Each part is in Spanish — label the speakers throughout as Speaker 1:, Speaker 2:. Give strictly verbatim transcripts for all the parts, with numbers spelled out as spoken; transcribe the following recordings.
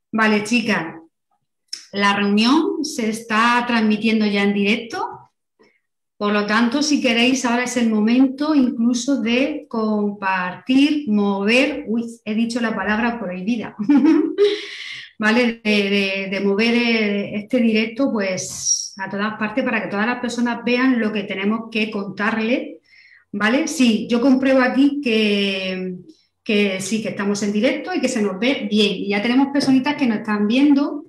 Speaker 1: Vale, chicas, la reunión se está transmitiendo ya en directo, por lo tanto, si queréis, ahora es el momento incluso de compartir, mover, uy, he dicho la palabra prohibida, ¿vale? De, de- de mover eh, este directo pues a todas partes para que todas las personas vean lo que tenemos que contarles, ¿vale? Sí, yo compruebo aquí que, que sí, que estamos en directo y que se nos ve bien. Y ya tenemos personitas que nos están viendo.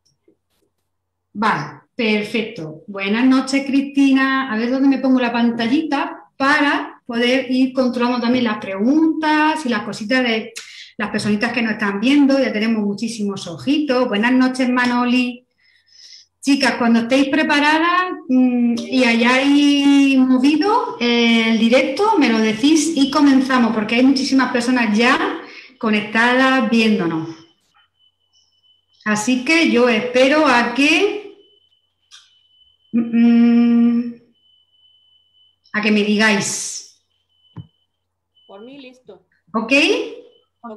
Speaker 1: Vale, perfecto. Buenas noches, Cristina. A ver dónde me pongo la pantallita para poder ir controlando también las preguntas y las cositas de las personitas que nos están viendo. Ya tenemos muchísimos ojitos. Buenas noches, Manoli. Chicas, cuando estéis preparadas mmm, y hayáis movido eh, el directo, me lo decís y comenzamos, porque hay muchísimas personas ya conectadas viéndonos. Así que yo espero a que mmm, a que me digáis.
Speaker 2: Por mí, listo.
Speaker 1: ¿Ok?
Speaker 2: Ok.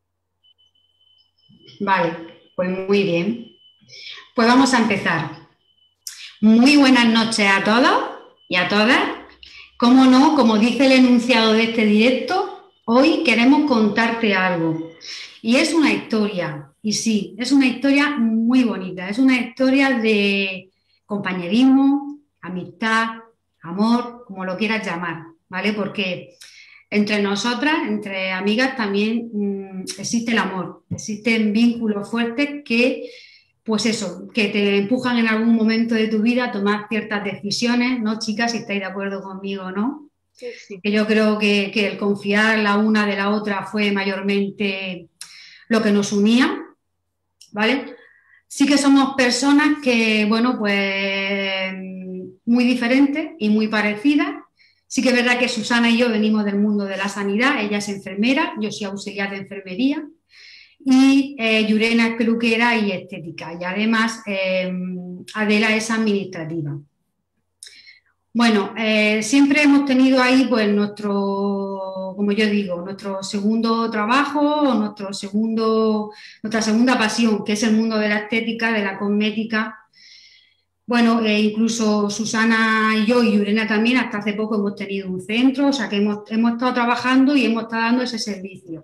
Speaker 1: Vale, pues muy bien. Pues vamos a empezar. Muy buenas noches a todos y a todas. Como no, como dice el enunciado de este directo, hoy queremos contarte algo. Y es una historia, y sí, es una historia muy bonita. Es una historia de compañerismo, amistad, amor, como lo quieras llamar, ¿vale? Porque entre nosotras, entre amigas, también mmm, existe el amor, existen vínculos fuertes que, pues eso, que te empujan en algún momento de tu vida a tomar ciertas decisiones, ¿no, chicas? Si estáis de acuerdo conmigo, ¿no?
Speaker 2: Sí, sí.
Speaker 1: Que yo creo que, que el confiar la una de la otra fue mayormente lo que nos unía, ¿vale? Sí que somos personas que, bueno, pues muy diferentes y muy parecidas. Sí que es verdad que Susana y yo venimos del mundo de la sanidad, ella es enfermera, yo soy auxiliar de enfermería y eh, Yurena es peluquera y estética y además eh, Adela es administrativa. Bueno, eh, siempre hemos tenido ahí pues nuestro, como yo digo, nuestro segundo trabajo, nuestro segundo, nuestra segunda pasión, que es el mundo de la estética, de la cosmética. Bueno, eh, incluso Susana y yo y Yurena también, hasta hace poco hemos tenido un centro, o sea que hemos, hemos estado trabajando y hemos estado dando ese servicio.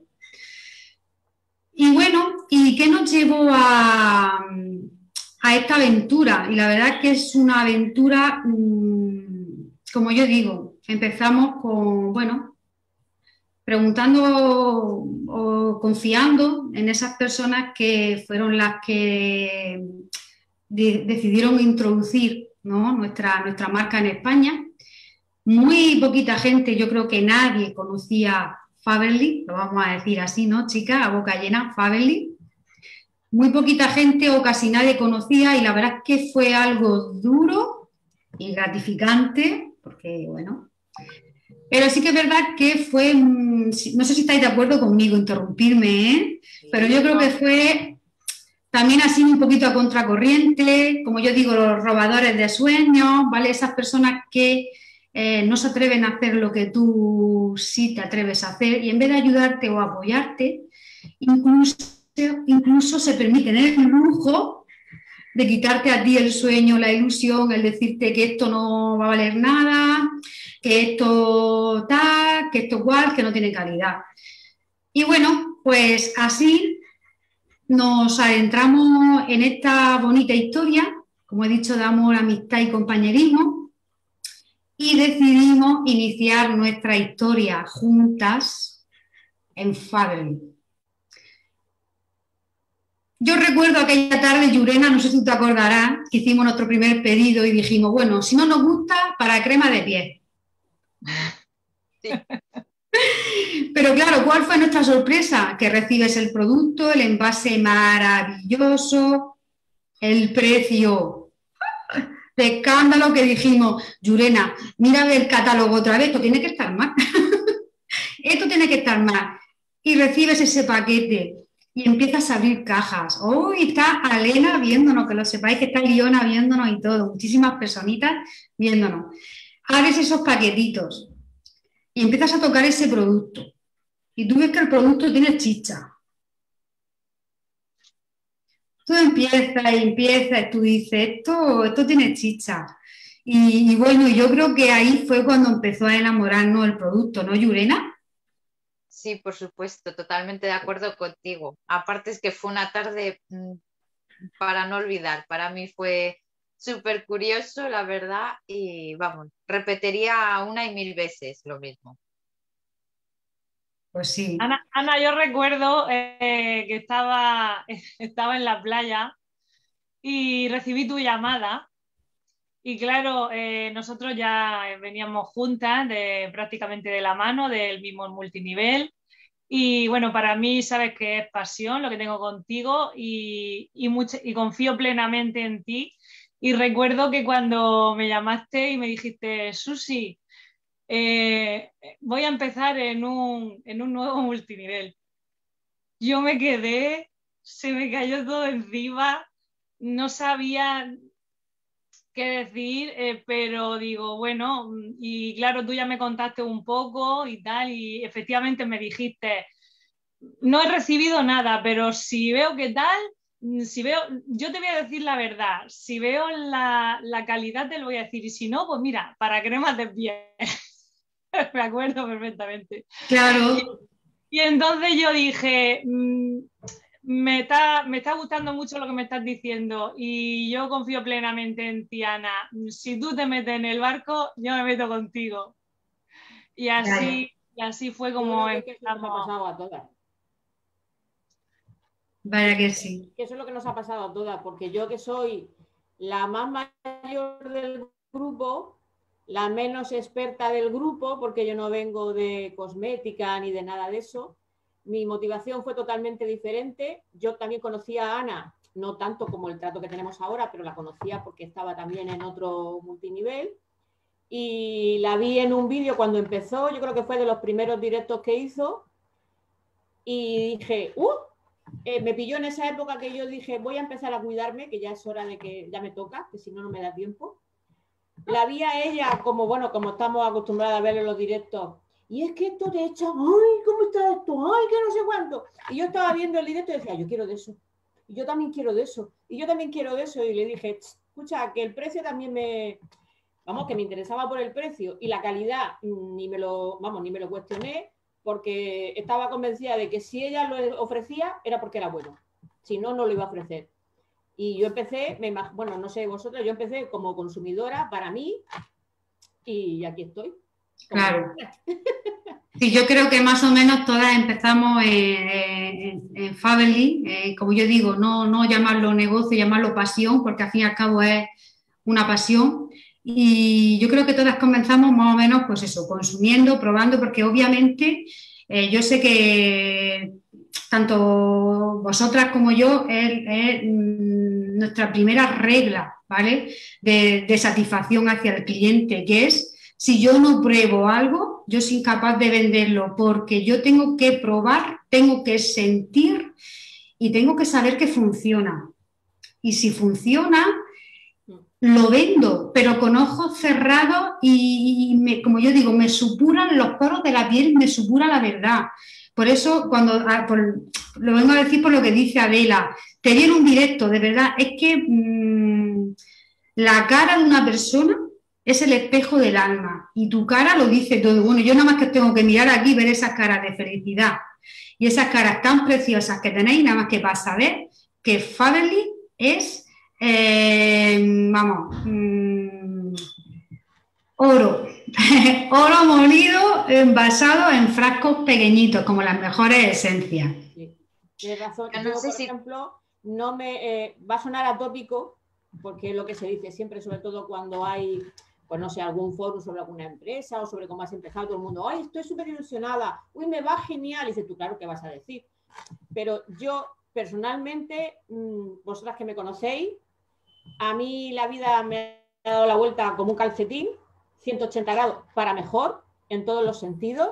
Speaker 1: Y bueno, ¿y qué nos llevó a, a esta aventura? Y la verdad es que es una aventura, mmm, como yo digo, empezamos con, bueno, preguntando o confiando en esas personas que fueron las que de, decidieron introducir, ¿no?, nuestra, nuestra marca en España. Muy poquita gente, yo creo que nadie conocía Faberly, lo vamos a decir así, ¿no, chicas? A boca llena, Faberly. Muy poquita gente o casi nadie conocía y la verdad es que fue algo duro y gratificante, porque, bueno, pero sí que es verdad que fue, no sé si estáis de acuerdo conmigo, interrumpirme, ¿eh? Pero yo creo que fue también así un poquito a contracorriente, como yo digo, los robadores de sueños, ¿vale? Esas personas que eh, no se atreven a hacer lo que tú sí te atreves a hacer y en vez de ayudarte o apoyarte, incluso, incluso se permiten el lujo de quitarte a ti el sueño, la ilusión, el decirte que esto no va a valer nada, que esto tal, que esto cual, que no tiene calidad. Y bueno, pues así nos adentramos en esta bonita historia, como he dicho, de amor, amistad y compañerismo, y decidimos iniciar nuestra historia juntas en Faberly. Yo recuerdo aquella tarde, Yurena, no sé si tú te acordarás, que hicimos nuestro primer pedido y dijimos, bueno, si no nos gusta, para crema de piel.
Speaker 2: Sí.
Speaker 1: Pero claro, ¿cuál fue nuestra sorpresa? Que recibes el producto, el envase maravilloso, el precio de escándalo, que dijimos, Yurena, mira el catálogo otra vez, esto tiene que estar más. Esto tiene que estar más. Y recibes ese paquete y empiezas a abrir cajas. Hoy oh, está Alena viéndonos, que lo sepáis que está Liona viéndonos y todo, muchísimas personitas viéndonos. Abres esos paquetitos y empiezas a tocar ese producto. Y tú ves que el producto tiene chicha. tú empiezas y empiezas, tú dices, esto, esto tiene chicha. Y, y bueno, yo creo que ahí fue cuando empezó a enamorarnos el producto, ¿no, Yurena?
Speaker 3: Sí, por supuesto, totalmente de acuerdo contigo. Aparte es que fue una tarde mm, para no olvidar. Para mí fue súper curioso, la verdad, y vamos, repetiría una y mil veces lo mismo.
Speaker 1: Pues sí.
Speaker 4: Ana, Ana, yo recuerdo eh, que estaba, estaba en la playa y recibí tu llamada. Y claro, eh, nosotros ya veníamos juntas, de, prácticamente de la mano, del mismo multinivel. Y bueno, para mí sabes que es pasión lo que tengo contigo y, y, mucho, y confío plenamente en ti. Y recuerdo que cuando me llamaste y me dijiste, Susi, eh, voy a empezar en un, en un nuevo multinivel. Yo me quedé, se me cayó todo encima, no sabía qué decir, eh, pero digo, bueno, y claro, tú ya me contaste un poco y tal, y efectivamente me dijiste, no he recibido nada, pero si veo qué tal, si veo, yo te voy a decir la verdad, si veo la, la calidad te lo voy a decir, y si no, pues mira, para cremas de piel. Me acuerdo perfectamente.
Speaker 1: Claro,
Speaker 4: Y, y entonces yo dije, mmm, me está, me está gustando mucho lo que me estás diciendo y yo confío plenamente en ti, Ana. Si tú te metes en el barco, yo me meto contigo. Y
Speaker 1: claro.
Speaker 4: así, y así fue
Speaker 2: Yo
Speaker 4: como
Speaker 2: creo que, que eso nos ha
Speaker 4: empezamos.
Speaker 2: pasado a todas.
Speaker 1: Vaya que sí.
Speaker 2: Que eso es lo que nos ha pasado a todas, porque yo que soy la más mayor del grupo, la menos experta del grupo, porque yo no vengo de cosmética ni de nada de eso, mi motivación fue totalmente diferente. Yo también conocía a Ana, no tanto como el trato que tenemos ahora, pero la conocía porque estaba también en otro multinivel. Y la vi en un vídeo cuando empezó, yo creo que fue de los primeros directos que hizo, y dije, ¡uh! Eh, me pilló en esa época que yo dije, voy a empezar a cuidarme, que ya es hora de que ya me toca, que si no, no me da tiempo. La vi a ella como, bueno, como estamos acostumbrados a ver en los directos. Y es que esto te echa, ay, ¿cómo está esto? Ay, que no sé cuánto. Y yo estaba viendo el directo y decía, yo quiero de eso. Y yo también quiero de eso. Y yo también quiero de eso. Y le dije, escucha, que el precio también me, vamos, que me interesaba por el precio y la calidad, ni me lo, vamos, ni me lo cuestioné, porque estaba convencida de que si ella lo ofrecía era porque era bueno, si no, no lo iba a ofrecer. Y yo empecé, me, bueno, no sé vosotros, yo empecé como consumidora para mí y aquí estoy.
Speaker 1: Claro. Sí, yo creo que más o menos todas empezamos en, en, en Faberlic, eh, como yo digo, no, no llamarlo negocio, llamarlo pasión, porque al fin y al cabo es una pasión. Y yo creo que todas comenzamos más o menos, pues eso, consumiendo, probando, porque obviamente eh, yo sé que tanto vosotras como yo es, es nuestra primera regla, ¿vale? De, de satisfacción hacia el cliente, que es si yo no pruebo algo, yo soy incapaz de venderlo porque yo tengo que probar, tengo que sentir y tengo que saber que funciona. Y si funciona, lo vendo, pero con ojos cerrados y, me, como yo digo, me supuran los poros de la piel, me supura la verdad. Por eso, cuando por, lo vengo a decir por lo que dice Adela, te viene un directo, de verdad, es que mmm, la cara de una persona es el espejo del alma y tu cara lo dice todo. Bueno, yo nada más que tengo que mirar aquí y ver esas caras de felicidad y esas caras tan preciosas que tenéis, nada más que para saber que Faberlic es, eh, vamos, mmm, oro, oro molido envasado en frascos pequeñitos, como las mejores esencias.
Speaker 2: Sí. Tienes razón.
Speaker 3: Yo
Speaker 2: Yo,
Speaker 3: no sé
Speaker 2: por
Speaker 3: si-
Speaker 2: ejemplo, no me eh, va a sonar atópico, porque es lo que se dice siempre, sobre todo cuando hay, pues no sé, algún foro sobre alguna empresa o sobre cómo has empezado, todo el mundo, ay, estoy súper ilusionada, uy, me va genial. Y dices tú, claro, ¿qué vas a decir? Pero yo, personalmente, mmm, vosotras que me conocéis, a mí la vida me ha dado la vuelta como un calcetín, ciento ochenta grados para mejor, en todos los sentidos.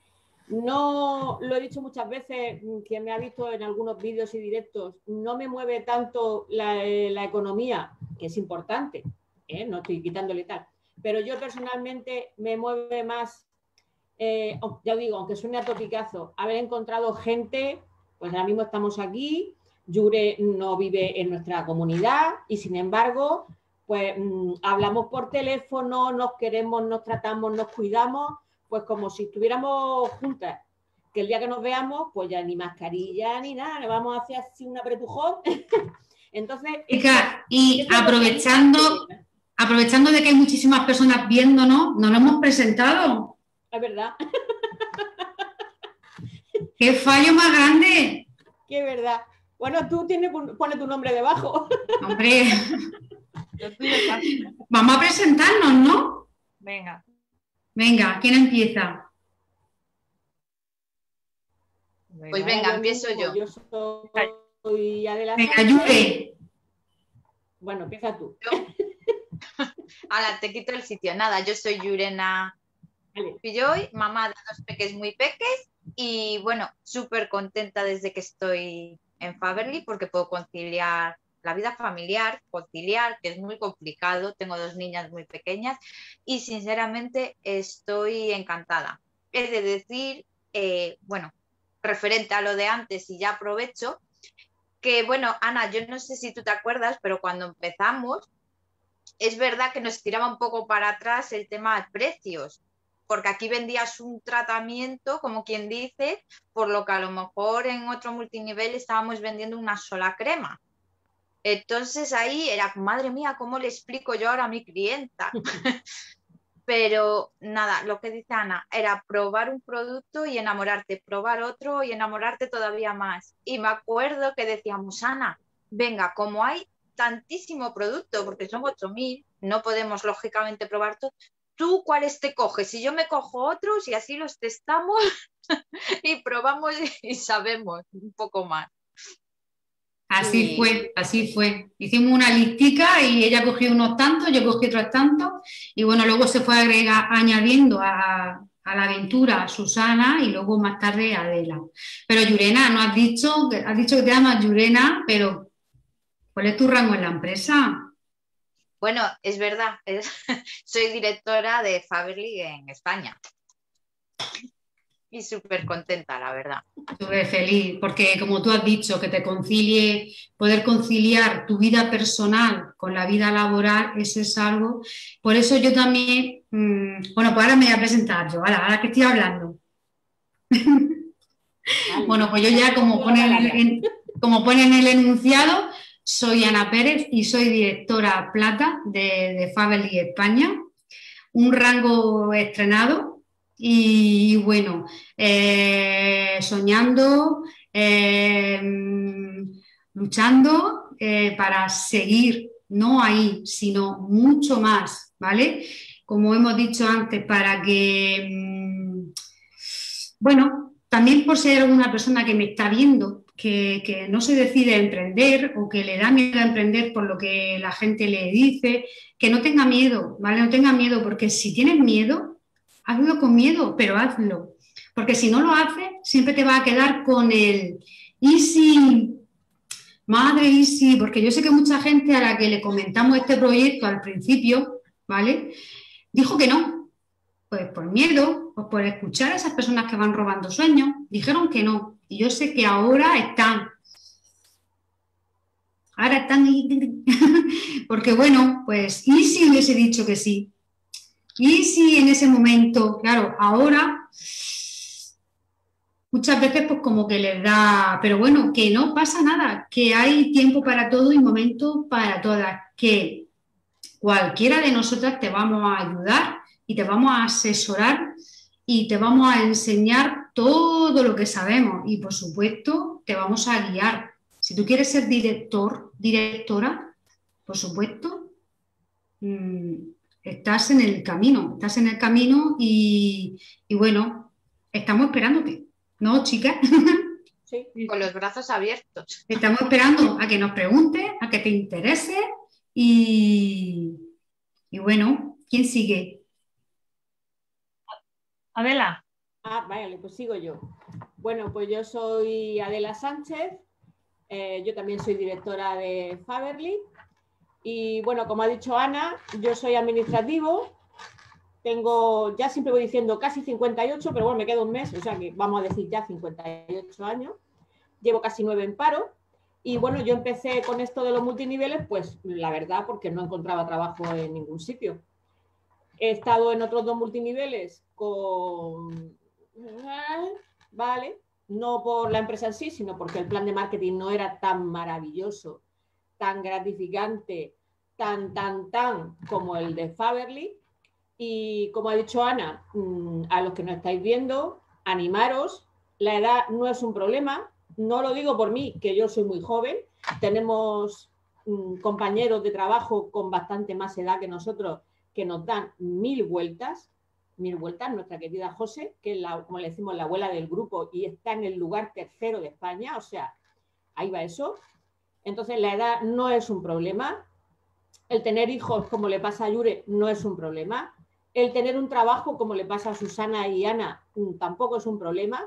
Speaker 2: No, lo he dicho muchas veces, quien me ha visto en algunos vídeos y directos, no me mueve tanto la, la economía, que es importante, ¿eh? No estoy quitándole tal, pero yo personalmente me mueve más, eh, ya digo, aunque suene a topicazo, haber encontrado gente, pues ahora mismo estamos aquí, Yure no vive en nuestra comunidad y sin embargo, pues mmm, hablamos por teléfono, nos queremos, nos tratamos, nos cuidamos, pues como si estuviéramos juntas. Que el día que nos veamos, pues ya ni mascarilla ni nada, le vamos a hacer así un apretujón. Entonces,
Speaker 1: Chica, y aprovechando, aprovechando de que hay muchísimas personas viéndonos, nos lo hemos presentado.
Speaker 2: Es verdad.
Speaker 1: ¡Qué fallo más grande!
Speaker 2: ¡Qué verdad! Bueno, tú tienes, pone tu nombre debajo.
Speaker 1: Hombre, vamos a presentarnos, ¿no?
Speaker 4: Venga.
Speaker 1: Venga, ¿quién empieza?
Speaker 3: Pues venga, empiezo yo.
Speaker 2: Yo soy Adela
Speaker 1: Venga,
Speaker 2: Sánchez.
Speaker 1: Yure.
Speaker 2: Bueno, empieza tú.
Speaker 3: Ahora te quito el sitio. Nada, yo soy Yurena
Speaker 2: Vale.
Speaker 3: Pilloy, mamá de dos peques muy peques y bueno, súper contenta desde que estoy en Faberly porque puedo conciliar la vida familiar, conciliar, que es muy complicado. Tengo dos niñas muy pequeñas y sinceramente estoy encantada. Es de decir, eh, bueno, referente a lo de antes y ya aprovecho, que bueno, Ana, yo no sé si tú te acuerdas, pero cuando empezamos, es verdad que nos tiraba un poco para atrás el tema de precios, porque aquí vendías un tratamiento, como quien dice, por lo que a lo mejor en otro multinivel estábamos vendiendo una sola crema. Entonces ahí era, madre mía, ¿cómo le explico yo ahora a mi clienta? Pero nada, lo que dice Ana, era probar un producto y enamorarte, probar otro y enamorarte todavía más. Y me acuerdo que decíamos, Ana, venga, como hay tantísimo producto, porque son ocho mil, no podemos lógicamente probar todo, ¿tú cuáles te coges? Y yo me cojo otros y así los testamos y probamos y sabemos un poco más.
Speaker 1: Así
Speaker 3: Y...
Speaker 1: fue, así fue. Hicimos una listica y ella cogió unos tantos, yo cogí otros tantos y bueno, luego se fue agrega, añadiendo a, a la aventura a Susana y luego más tarde a Adela. Pero Yurena, no has dicho, has dicho que te llamas Yurena, pero ¿cuál es tu rango en la empresa?
Speaker 3: Bueno, es verdad, es, soy directora de Faberly en España. Y súper contenta, la verdad.
Speaker 1: Súper feliz, porque como tú has dicho, que te concilie, poder conciliar tu vida personal con la vida laboral, eso es algo. Por eso yo también, mmm, bueno, pues ahora me voy a presentar yo, ahora, ahora que estoy hablando. Vale. Bueno, pues yo ya, como pone, en el, en, como pone en el enunciado, soy Ana Pérez y soy directora plata de, de Faberly España, un rango estrenado. Y bueno, eh, soñando, eh, luchando eh, para seguir, no ahí, sino mucho más, ¿vale? Como hemos dicho antes, para que, mmm, bueno, también por ser una persona que me está viendo, que, que no se decide a emprender o que le da miedo a emprender por lo que la gente le dice, que no tenga miedo, ¿vale? No tenga miedo, porque si tienes miedo, hazlo con miedo, pero hazlo. Porque si no lo haces, siempre te va a quedar con el ¿y si? Madre, ¿y si? Porque yo sé que mucha gente a la que le comentamos este proyecto al principio, ¿vale? Dijo que no. Pues por miedo, pues por escuchar a esas personas que van robando sueños, dijeron que no. Y yo sé que ahora están. Ahora están. Porque bueno, pues ¿y si hubiese dicho que sí? Y si en ese momento, claro, ahora muchas veces pues como que les da, pero bueno, que no pasa nada, que hay tiempo para todo y momento para todas, que cualquiera de nosotras te vamos a ayudar y te vamos a asesorar y te vamos a enseñar todo lo que sabemos y por supuesto te vamos a guiar. Si tú quieres ser director, directora, por supuesto, mmm, estás en el camino, estás en el camino y, y bueno, estamos esperándote, ¿no, chicas?
Speaker 3: Sí, con los brazos abiertos.
Speaker 1: Estamos esperando a que nos preguntes, a que te interese y, y bueno, ¿quién sigue?
Speaker 4: Adela.
Speaker 2: Ah, vale, pues sigo yo. Bueno, pues yo soy Adela Sánchez, eh, yo también soy directora de Faberly. Y bueno, como ha dicho Ana, yo soy administrativo, tengo, ya siempre voy diciendo casi cincuenta y ocho, pero bueno, me queda un mes, o sea que vamos a decir ya cincuenta y ocho años, llevo casi nueve en paro Y bueno, yo empecé con esto de los multiniveles, pues la verdad, porque no encontraba trabajo en ningún sitio. He estado en otros dos multiniveles con... Vale, no por la empresa en sí, sino porque el plan de marketing no era tan maravilloso, tan gratificante, tan, tan, tan como el de Faberly. Y como ha dicho Ana, a los que nos estáis viendo, animaros, la edad no es un problema, no lo digo por mí, que yo soy muy joven, tenemos mmm, compañeros de trabajo con bastante más edad que nosotros que nos dan mil vueltas, mil vueltas, nuestra querida José, que es la, como le decimos, la abuela del grupo y está en el lugar tercero de España, o sea, ahí va eso. Entonces la edad no es un problema, el tener hijos como le pasa a Yure no es un problema, el tener un trabajo como le pasa a Susana y Ana tampoco es un problema,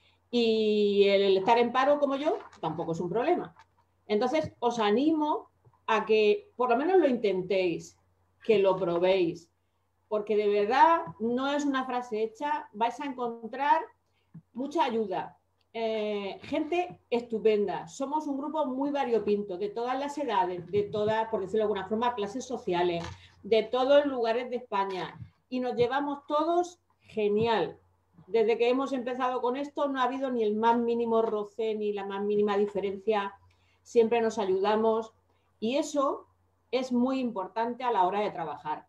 Speaker 2: y el estar en paro como yo tampoco es un problema. Entonces os animo a que por lo menos lo intentéis, que lo probéis, porque de verdad no es una frase hecha, vais a encontrar mucha ayuda, eh, gente estupenda, somos un grupo muy variopinto, de todas las edades, de todas, por decirlo de alguna forma, clases sociales, de todos los lugares de España, y nos llevamos todos genial. Desde que hemos empezado con esto no ha habido ni el más mínimo roce, ni la más mínima diferencia, siempre nos ayudamos, y eso es muy importante a la hora de trabajar.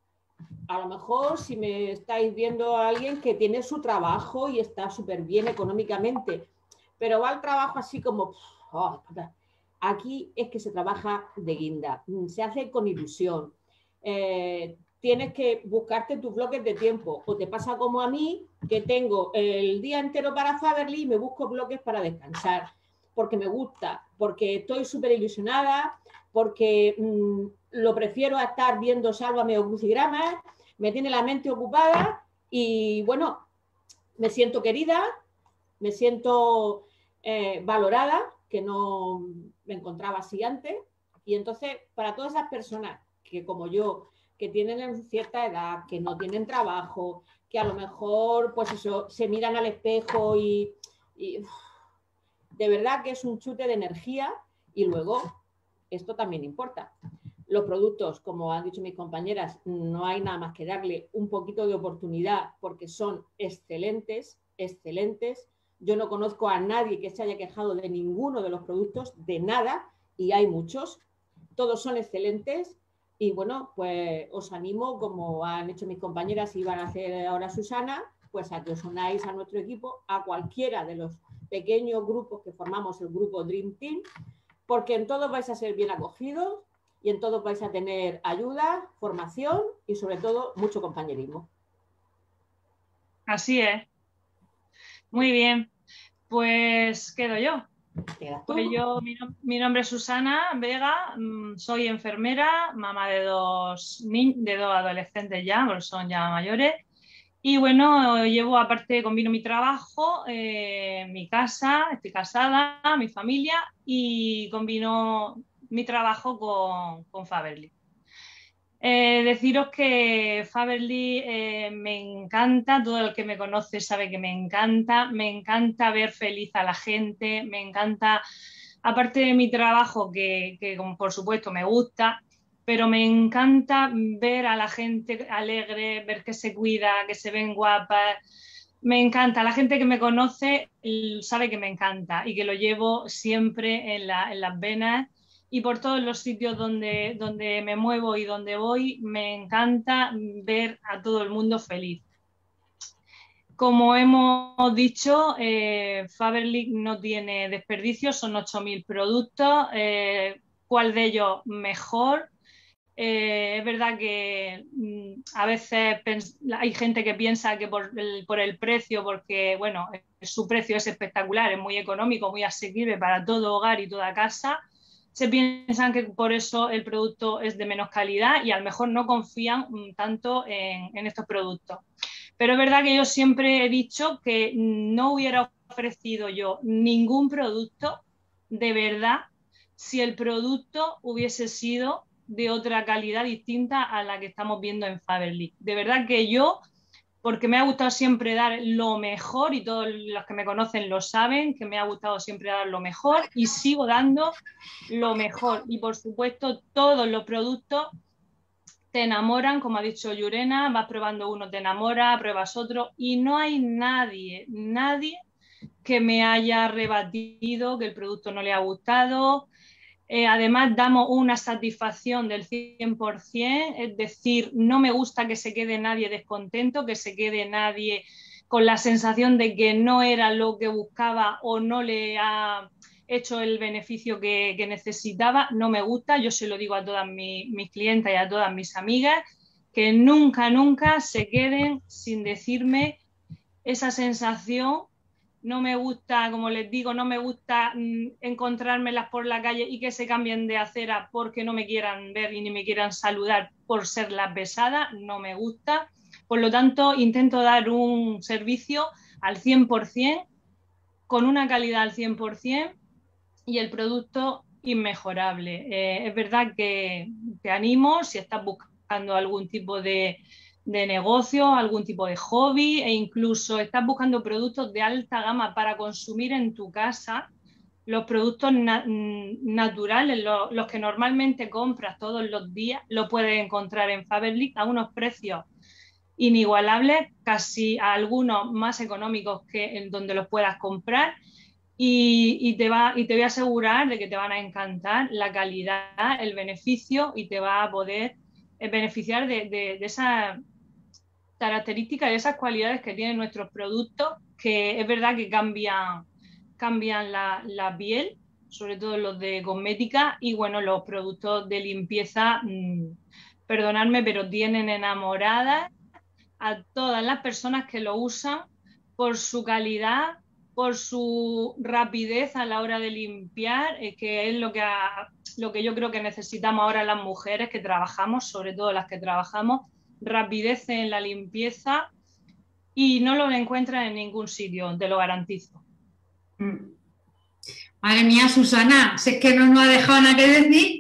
Speaker 2: A lo mejor si me estáis viendo a alguien que tiene su trabajo y está súper bien económicamente, pero va al trabajo así como... Oh, aquí es que se trabaja de guinda, se hace con ilusión. Eh, tienes que buscarte tus bloques de tiempo, o te pasa como a mí, que tengo el día entero para Faberly y me busco bloques para descansar, porque me gusta, porque estoy súper ilusionada, porque mmm, lo prefiero a estar viendo Sálvame o Crucigramas, me tiene la mente ocupada y bueno, me siento querida, me siento eh, valorada, que no me encontraba así antes, y entonces para todas esas personas que como yo, que tienen cierta edad, que no tienen trabajo, que a lo mejor pues eso, se miran al espejo y, y uf, de verdad que es un chute de energía, y luego esto también importa. Los productos, como han dicho mis compañeras, no hay nada más que darle un poquito de oportunidad porque son excelentes, excelentes. Yo no conozco a nadie que se haya quejado de ninguno de los productos, de nada, y hay muchos. Todos son excelentes y bueno, pues os animo, como han hecho mis compañeras y van a hacer ahora Susana, pues a que os unáis a nuestro equipo, a cualquiera de los pequeños grupos que formamos el grupo Dream Team, porque en todos vais a ser bien acogidos y en todos vais a tener ayuda, formación y sobre todo mucho compañerismo.
Speaker 4: Así es. Muy bien. Pues quedo yo. Pues yo, mi, mi nombre es Susana Vega, soy enfermera, mamá de dos, de dos adolescentes ya, porque son ya mayores. Y bueno, llevo aparte, combino mi trabajo, eh, mi casa, estoy casada, mi familia, y combino mi trabajo con, con Faberly. Eh, deciros que Faberly eh, me encanta, todo el que me conoce sabe que me encanta, me encanta ver feliz a la gente, me encanta, aparte de mi trabajo, que, que por supuesto me gusta, pero me encanta ver a la gente alegre, ver que se cuida, que se ven guapas. Me encanta, la gente que me conoce sabe que me encanta y que lo llevo siempre en, la, en las venas. Y por todos los sitios donde, donde me muevo y donde voy, me encanta ver a todo el mundo feliz. Como hemos dicho, eh, Faberly no tiene desperdicio, son ocho mil productos. Eh, ¿cuál de ellos mejor? Eh, es verdad que mm, a veces hay gente que piensa que por el, por el precio, porque bueno, su precio es espectacular, es muy económico, muy asequible para todo hogar y toda casa, se piensan que por eso el producto es de menos calidad y a lo mejor no confían tanto en, en estos productos. Pero es verdad que yo siempre he dicho que no hubiera ofrecido yo ningún producto de verdad si el producto hubiese sido de otra calidad distinta a la que estamos viendo en Faberly. De verdad que yo porque me ha gustado siempre dar lo mejor y todos los que me conocen lo saben, que me ha gustado siempre dar lo mejor y sigo dando lo mejor. Y por supuesto todos los productos te enamoran, como ha dicho Llurena, vas probando uno, te enamora, pruebas otro y no hay nadie, nadie que me haya rebatido que el producto no le ha gustado. Eh, además, damos una satisfacción del cien por ciento, es decir, no me gusta que se quede nadie descontento, que se quede nadie con la sensación de que no era lo que buscaba o no le ha hecho el beneficio que, que necesitaba. No me gusta, yo se lo digo a todas mis, mis clientas y a todas mis amigas, que nunca, nunca se queden sin decirme esa sensación. No me gusta, como les digo, no me gusta mmm, encontrármelas por la calle y que se cambien de acera porque no me quieran ver y ni me quieran saludar por ser la pesada, no me gusta. Por lo tanto, intento dar un servicio al cien por ciento, con una calidad al cien por ciento y el producto inmejorable. Eh, es verdad que te animo, si estás buscando algún tipo de... de negocio, algún tipo de hobby e incluso estás buscando productos de alta gama para consumir en tu casa, los productos na naturales, lo, los que normalmente compras todos los días, lo puedes encontrar en Faberlic a unos precios inigualables, casi a algunos más económicos que en donde los puedas comprar y, y, te va, y te voy a asegurar de que te van a encantar la calidad, el beneficio y te va a poder beneficiar de, de, de esa características y esas cualidades que tienen nuestros productos, que es verdad que cambian, cambian la, la piel, sobre todo los de cosmética, y bueno, los productos de limpieza, mmm, perdonadme, pero tienen enamoradas a todas las personas que lo usan por su calidad, por su rapidez a la hora de limpiar, eh, que es lo que, ha, lo que yo creo que necesitamos ahora las mujeres que trabajamos, sobre todo las que trabajamos, rapidez en la limpieza y no lo encuentran en ningún sitio, te lo garantizo.
Speaker 1: Madre mía, Susana, si es que no nos ha dejado nada que decir.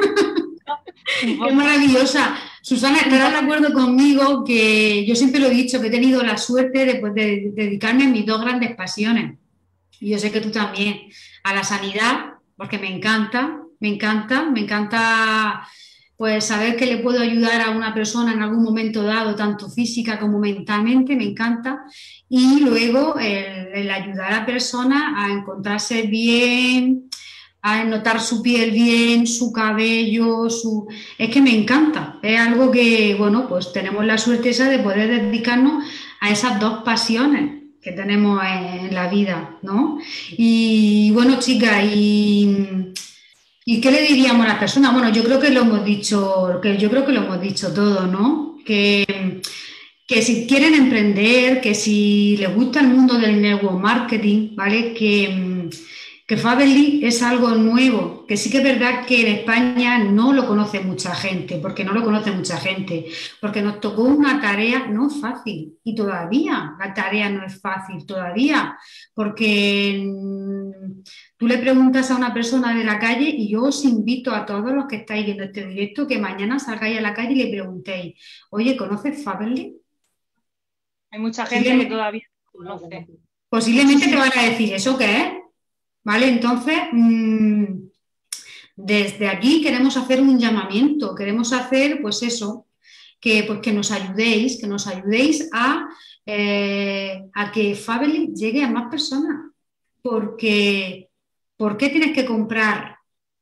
Speaker 1: Qué maravillosa. Susana, estarás de acuerdo conmigo que yo siempre lo he dicho, que he tenido la suerte de, pues, de dedicarme a mis dos grandes pasiones. Y yo sé que tú también, a la sanidad, porque me encanta, me encanta, me encanta pues saber que le puedo ayudar a una persona en algún momento dado, tanto física como mentalmente, me encanta. Y luego el, el ayudar a personas a encontrarse bien, a notar su piel bien, su cabello, su... es que me encanta. Es algo que, bueno, pues tenemos la suerte esa de poder dedicarnos a esas dos pasiones que tenemos en la vida, ¿no? Y bueno, chicas, y... ¿Y qué le diríamos a las personas? Bueno, yo creo que lo hemos dicho, que yo creo que lo hemos dicho todo, ¿no? Que, que si quieren emprender, que si les gusta el mundo del network marketing, ¿vale? Que, que Faberlic es algo nuevo, que sí que es verdad que en España no lo conoce mucha gente, porque no lo conoce mucha gente, porque nos tocó una tarea no fácil y todavía la tarea no es fácil todavía, porque tú le preguntas a una persona de la calle y yo os invito a todos los que estáis viendo este directo que mañana salgáis a la calle y le preguntéis, oye, ¿conoces Faberlic?
Speaker 4: Hay mucha gente que todavía no conoce.
Speaker 1: Posiblemente te van a decir, ¿eso qué es? ¿Vale? Entonces, mmm, desde aquí queremos hacer un llamamiento, queremos hacer, pues eso, que, pues que nos ayudéis, que nos ayudéis a, eh, a que Faberlic llegue a más personas, porque... ¿Por qué tienes que comprar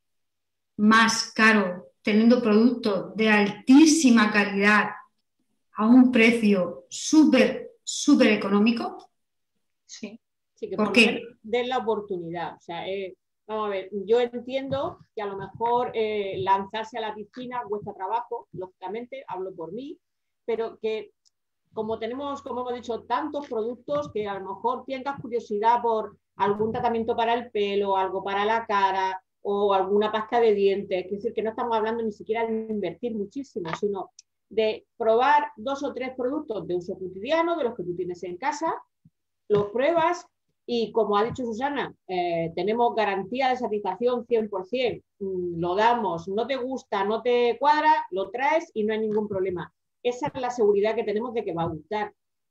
Speaker 1: más caro teniendo productos de altísima calidad a un precio súper, súper económico?
Speaker 2: Sí, sí que
Speaker 1: ¿por qué?
Speaker 2: Den la oportunidad. O sea, eh, vamos a ver, yo entiendo que a lo mejor eh, lanzarse a la piscina cuesta trabajo, lógicamente, hablo por mí, pero que como tenemos, como hemos dicho, tantos productos que a lo mejor tengas curiosidad por algún tratamiento para el pelo, algo para la cara o alguna pasta de dientes. Es decir, que no estamos hablando ni siquiera de invertir muchísimo, sino de probar dos o tres productos de uso cotidiano, de los que tú tienes en casa, los pruebas y, como ha dicho Susana, eh, tenemos garantía de satisfacción cien por ciento. Mm, lo damos, no te gusta, no te cuadra, lo traes y no hay ningún problema. Esa es la seguridad que tenemos de que va a gustar.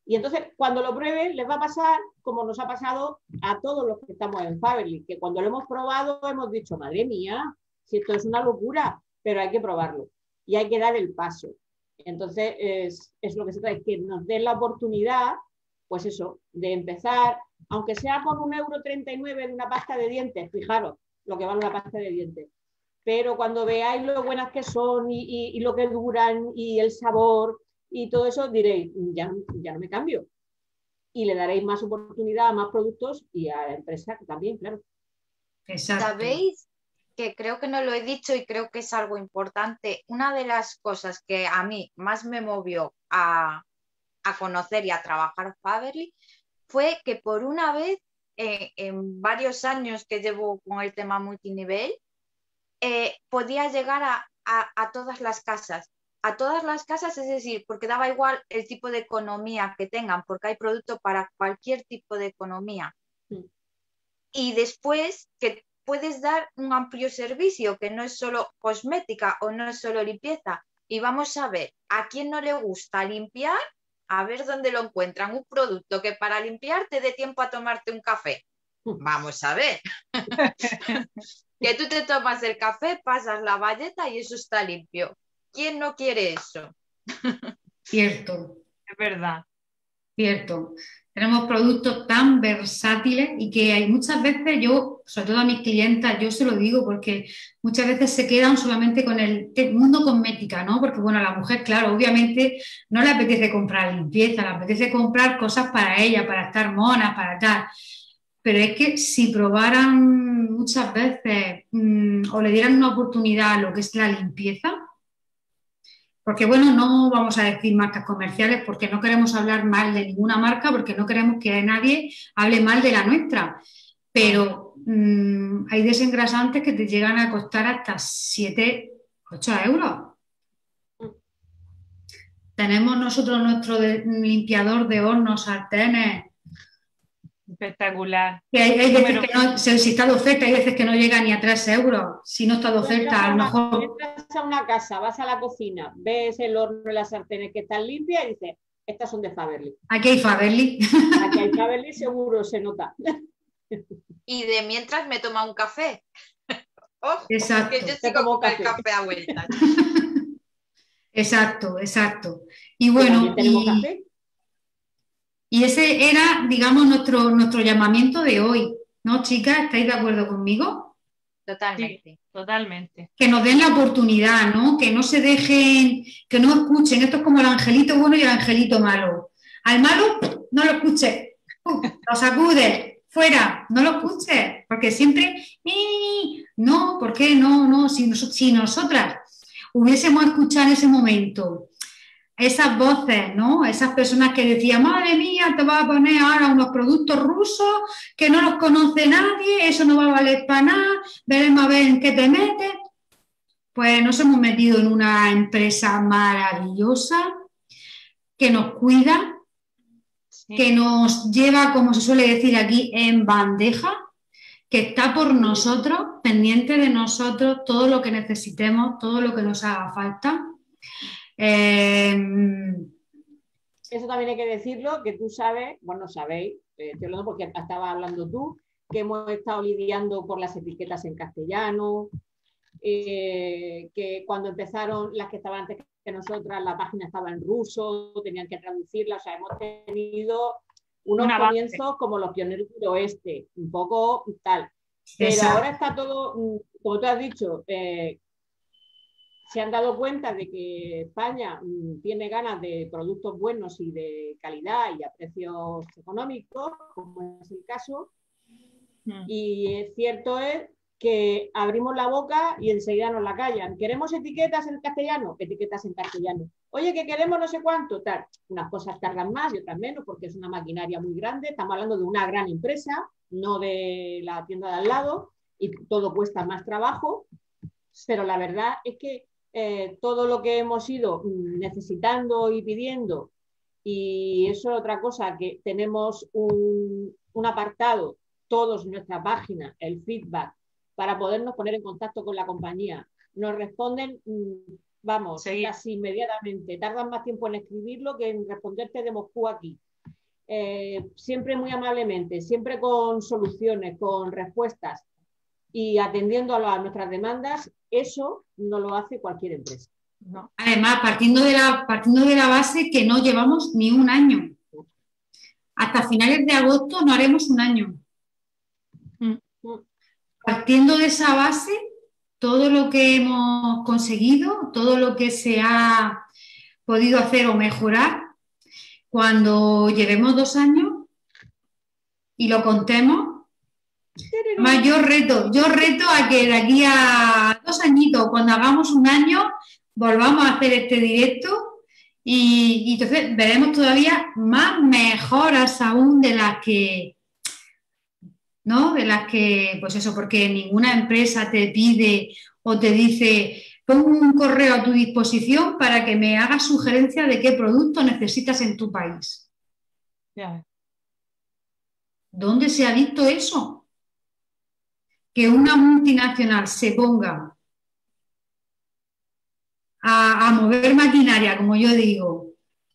Speaker 2: Y entonces, cuando lo prueben, les va a pasar como nos ha pasado a todos los que estamos en Faberlic, que cuando lo hemos probado hemos dicho, madre mía, si esto es una locura, pero hay que probarlo y hay que dar el paso. Entonces, es, es lo que se trata, es que nos den la oportunidad, pues eso, de empezar, aunque sea con un euro treinta y nueve de una pasta de dientes, fijaros lo que vale una pasta de dientes, pero cuando veáis lo buenas que son y, y, y lo que duran y el sabor y todo eso, diréis, ya, ya no me cambio. Y le daréis más oportunidad a más productos y a la empresa también, claro.
Speaker 3: Exacto. ¿Sabéis? Que creo que no lo he dicho y creo que es algo importante. Una de las cosas que a mí más me movió a, a conocer y a trabajar Faberlic fue que por una vez, eh, en varios años que llevo con el tema multinivel, eh, podía llegar a, a, a todas las casas. A todas las casas, es decir, porque daba igual el tipo de economía que tengan, porque hay producto para cualquier tipo de economía. Mm. Y después que puedes dar un amplio servicio, que no es solo cosmética o no es solo limpieza. Y vamos a ver, ¿a quién no le gusta limpiar? A ver dónde lo encuentran. Un producto que para limpiar te dé tiempo a tomarte un café. Vamos a ver. Que tú te tomas el café, pasas la bayeta y eso está limpio. ¿Quién no quiere eso?
Speaker 1: Cierto.
Speaker 4: Es verdad.
Speaker 1: Cierto. Tenemos productos tan versátiles y que hay muchas veces yo, sobre todo a mis clientas, yo se lo digo porque muchas veces se quedan solamente con el mundo cosmética, ¿no? Porque, bueno, a la mujer, claro, obviamente no le apetece comprar limpieza, le apetece comprar cosas para ella, para estar monas, para tal. Pero es que si probaran muchas veces mmm, o le dieran una oportunidad a lo que es la limpieza, porque bueno, no vamos a decir marcas comerciales porque no queremos hablar mal de ninguna marca, porque no queremos que nadie hable mal de la nuestra, pero mmm, hay desengrasantes que te llegan a costar hasta siete, ocho euros. Tenemos nosotros nuestro de, limpiador de hornos, sartenes.
Speaker 4: Espectacular.
Speaker 1: Que hay, hay veces que no, si está de oferta, hay veces que no llega ni a tres euros. Si no está de oferta, a lo mejor.
Speaker 2: Entras a una casa, vas a la cocina, ves el horno y las sartenes que están limpias y dices, estas son de Faberlic.
Speaker 1: Aquí hay Faberlic.
Speaker 2: Aquí hay Faberlic, seguro, se nota.
Speaker 3: Y de mientras me toma un café. Ojo,
Speaker 1: exacto.
Speaker 3: Que yo sigo con café. el café a vueltas.
Speaker 1: Exacto, exacto. Y bueno.
Speaker 2: ¿Tenemos
Speaker 1: y...
Speaker 2: café?
Speaker 1: Y ese era, digamos, nuestro, nuestro llamamiento de hoy, ¿no, chicas? ¿Estáis de acuerdo conmigo?
Speaker 3: Totalmente.
Speaker 4: Sí, totalmente.
Speaker 1: Que nos den la oportunidad, ¿no? Que no se dejen, que no escuchen. Esto es como el angelito bueno y el angelito malo. Al malo, no lo escuches. Uh, lo sacude, fuera, no lo escuches. Porque siempre, ¡eh! No, ¿por qué? No, no, si, nos, si nosotras hubiésemos escuchado en ese momento esas voces, ¿no? Esas personas que decían, madre mía, te vas a poner ahora unos productos rusos que no los conoce nadie, eso no va a valer para nada, veremos a ver en qué te metes. Pues nos hemos metido en una empresa maravillosa que nos cuida, sí. Que nos lleva, como se suele decir aquí, en bandeja, que está por nosotros, pendiente de nosotros, todo lo que necesitemos, todo lo que nos haga falta. Eh,
Speaker 2: Eso también hay que decirlo, que tú sabes, bueno, sabéis, eh, estoy hablando porque estabas hablando tú, que hemos estado lidiando por las etiquetas en castellano, eh, que cuando empezaron las que estaban antes que nosotras, la página estaba en ruso, tenían que traducirla, o sea, hemos tenido unos Una comienzos base. Como los pioneros del oeste, un poco tal. Pero Exacto. Ahora está todo, como tú has dicho, eh, se han dado cuenta de que España mmm, tiene ganas de productos buenos y de calidad y a precios económicos, como es el caso. Mm. Y es cierto es que abrimos la boca y enseguida nos la callan. ¿Queremos etiquetas en castellano? Etiquetas en castellano. Oye, que queremos no sé cuánto, tal. Unas cosas tardan más y otras menos porque es una maquinaria muy grande. Estamos hablando de una gran empresa, no de la tienda de al lado, y todo cuesta más trabajo. Pero la verdad es que Eh, todo lo que hemos ido necesitando y pidiendo, y eso es otra cosa, que tenemos un, un apartado, todos en nuestra página, el feedback, para podernos poner en contacto con la compañía. Nos responden, vamos, sí. casi inmediatamente, tardan más tiempo en escribirlo que en responderte de Moscú aquí. eh, siempre muy amablemente, siempre con soluciones, con respuestas y atendiendo a, la, a nuestras demandas, eso no lo hace cualquier empresa.
Speaker 1: No. Además, partiendo de, la, partiendo de la base que no llevamos ni un año. Hasta finales de agosto no haremos un año. Mm. Partiendo de esa base, todo lo que hemos conseguido, todo lo que se ha podido hacer o mejorar, cuando llevemos dos años y lo contemos, más yo reto, yo reto a que de aquí a dos añitos, cuando hagamos un año, volvamos a hacer este directo y, y entonces veremos todavía más mejoras aún de las que, ¿no? De las que, pues eso, porque ninguna empresa te pide o te dice, pon un correo a tu disposición para que me hagas sugerencia de qué producto necesitas en tu país.
Speaker 4: Yeah.
Speaker 1: ¿Dónde se ha visto eso? Que una multinacional se ponga a, a mover maquinaria, como yo digo.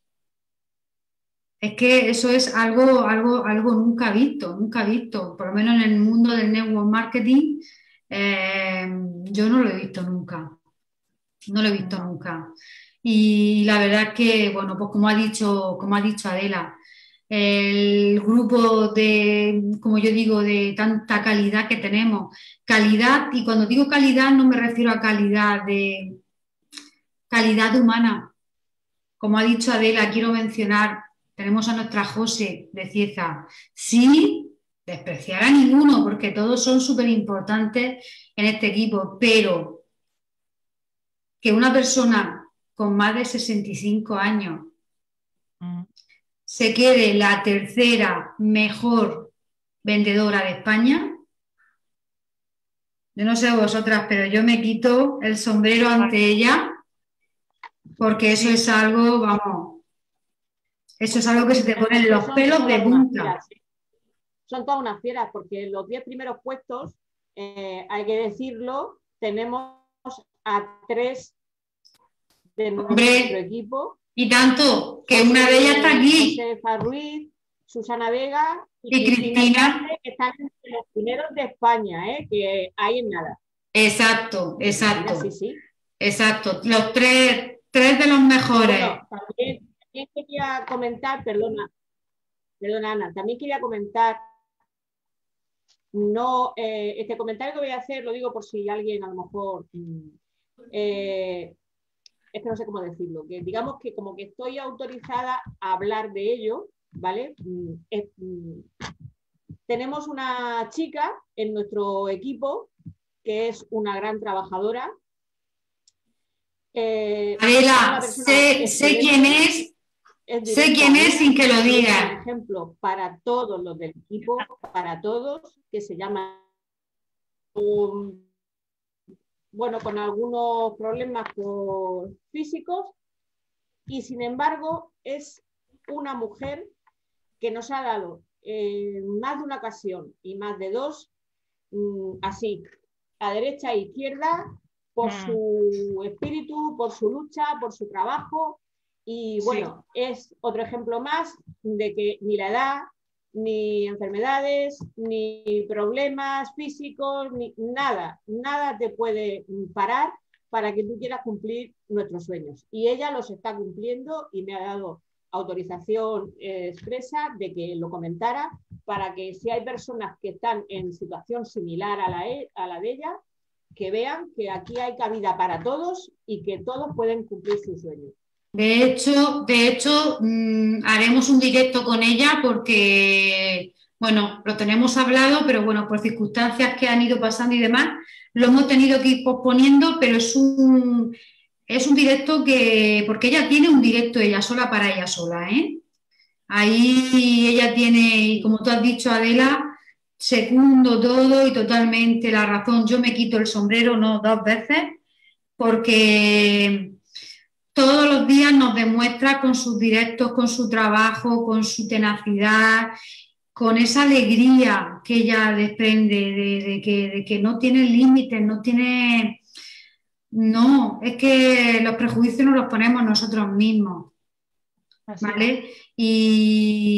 Speaker 1: Es que eso es algo, algo, algo nunca visto, nunca visto. Por lo menos en el mundo del network marketing, eh, yo no lo he visto nunca. No lo he visto nunca. Y la verdad es que, bueno, pues como ha dicho, como ha dicho Adela, el grupo de, como yo digo, de tanta calidad que tenemos, calidad, y cuando digo calidad no me refiero a calidad de calidad humana. Como ha dicho Adela, quiero mencionar, tenemos a nuestra José de Cieza, sin despreciar a ninguno, porque todos son súper importantes en este equipo, pero que una persona con más de sesenta y cinco años mm. se quede la tercera mejor vendedora de España, yo no sé vosotras, pero yo me quito el sombrero ante ella, porque eso es algo, vamos, eso es algo que se te ponen los pelos de punta.
Speaker 2: Son todas unas fieras, porque en los diez primeros puestos, eh, hay que decirlo, tenemos a tres de nuestro
Speaker 1: Hombre,
Speaker 2: equipo.
Speaker 1: Y tanto, que
Speaker 2: José,
Speaker 1: una de ellas está aquí.
Speaker 2: Josefa Ruiz, Susana Vega y,
Speaker 1: y Cristina, Cristina,
Speaker 2: que están entre los primeros de España, ¿eh? Que hay en nada.
Speaker 1: Exacto, exacto.
Speaker 2: Sí, sí.
Speaker 1: Exacto. Los tres, tres de los mejores.
Speaker 2: Bueno, también, también quería comentar, perdona, perdona Ana, también quería comentar, no, eh, este comentario que voy a hacer, lo digo por si alguien a lo mejor, eh, es que no sé cómo decirlo, que digamos que como que estoy autorizada a hablar de ello, ¿vale? Es, tenemos una chica en nuestro equipo que es una gran trabajadora. Eh,
Speaker 1: Adela, sé, sé quién es, es sé quién es sin que lo diga.
Speaker 2: Por ejemplo, para todos los del equipo, para todos, que se llama, um, bueno, con algunos problemas por físicos, y sin embargo es una mujer que nos ha dado eh, más de una ocasión y más de dos, mmm, así, a derecha e izquierda, por mm. su espíritu, por su lucha, por su trabajo, y bueno, sí. Es otro ejemplo más de que ni la edad, ni enfermedades, ni problemas físicos, ni nada, nada te puede parar para que tú quieras cumplir nuestros sueños. Y ella los está cumpliendo y me ha dado autorización eh, expresa de que lo comentara para que si hay personas que están en situación similar a la, a la de ella, que vean que aquí hay cabida para todos y que todos pueden cumplir sus sueños.
Speaker 1: De hecho, de hecho mmm, haremos un directo con ella porque, bueno, lo tenemos hablado, pero bueno, por circunstancias que han ido pasando y demás, lo hemos tenido que ir posponiendo, pero es un, es un directo que, porque ella tiene un directo ella sola para ella sola, ¿eh? Ahí ella tiene, como tú has dicho, Adela, secundo todo y totalmente la razón. Yo me quito el sombrero, no dos veces, porque todos los días nos demuestra con sus directos, con su trabajo, con su tenacidad, con esa alegría que ella desprende de, de, que, de que no tiene límites, no tiene... No, es que los prejuicios nos los ponemos nosotros mismos, ¿vale? Y,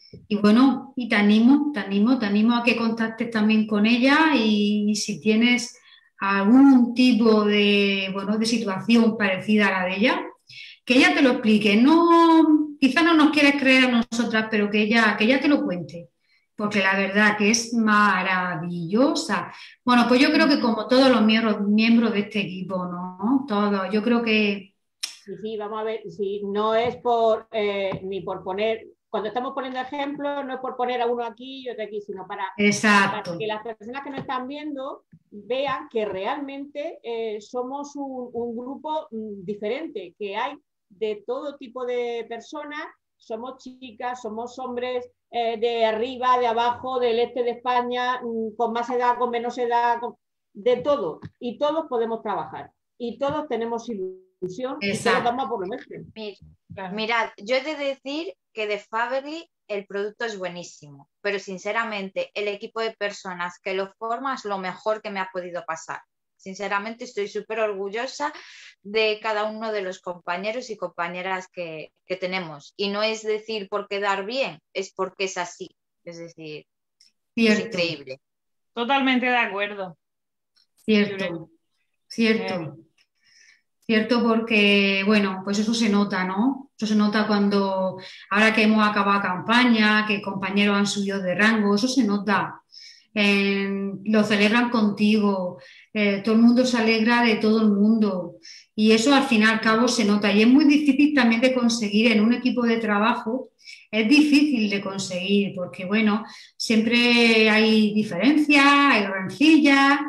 Speaker 1: Y bueno, y te animo, te animo, te animo a que contactes también con ella y, y si tienes algún tipo de, bueno, de situación parecida a la de ella, que ella te lo explique. No, quizá no nos quieres creer a nosotras, pero que ella, que ella te lo cuente, porque la verdad que es maravillosa. Bueno, pues yo creo que como todos los miembros, miembros de este equipo, ¿no? Todos, yo creo que...
Speaker 2: Sí, sí, vamos a ver, si no es por, eh, ni por poner, cuando estamos poniendo ejemplos, no es por poner a uno aquí y otro aquí, sino para, para
Speaker 1: Exacto.
Speaker 2: que las personas que nos están viendo vean que realmente eh, somos un, un grupo mm, diferente, que hay de todo tipo de personas, somos chicas, somos hombres eh, de arriba, de abajo, del este de España, mm, con más edad, con menos edad, con, de todo, y todos podemos trabajar, y todos tenemos ilusión, y todos vamos a por lo nuestro.
Speaker 3: Mir, mirad, yo he de decir que de Faberly el producto es buenísimo, pero sinceramente el equipo de personas que lo forma es lo mejor que me ha podido pasar. Sinceramente estoy súper orgullosa de cada uno de los compañeros y compañeras que, que tenemos. Y no es decir por quedar bien, es porque es así. Es decir,
Speaker 1: Cierto.
Speaker 3: es increíble.
Speaker 4: Totalmente de acuerdo.
Speaker 1: Cierto, cierto. Cierto, porque, bueno, pues eso se nota, ¿no? Eso se nota cuando, ahora que hemos acabado campaña, que compañeros han subido de rango, eso se nota. Eh, lo celebran contigo, eh, todo el mundo se alegra de todo el mundo y eso al fin y al cabo se nota. Y es muy difícil también de conseguir en un equipo de trabajo, es difícil de conseguir porque, bueno, siempre hay diferencias, hay rencillas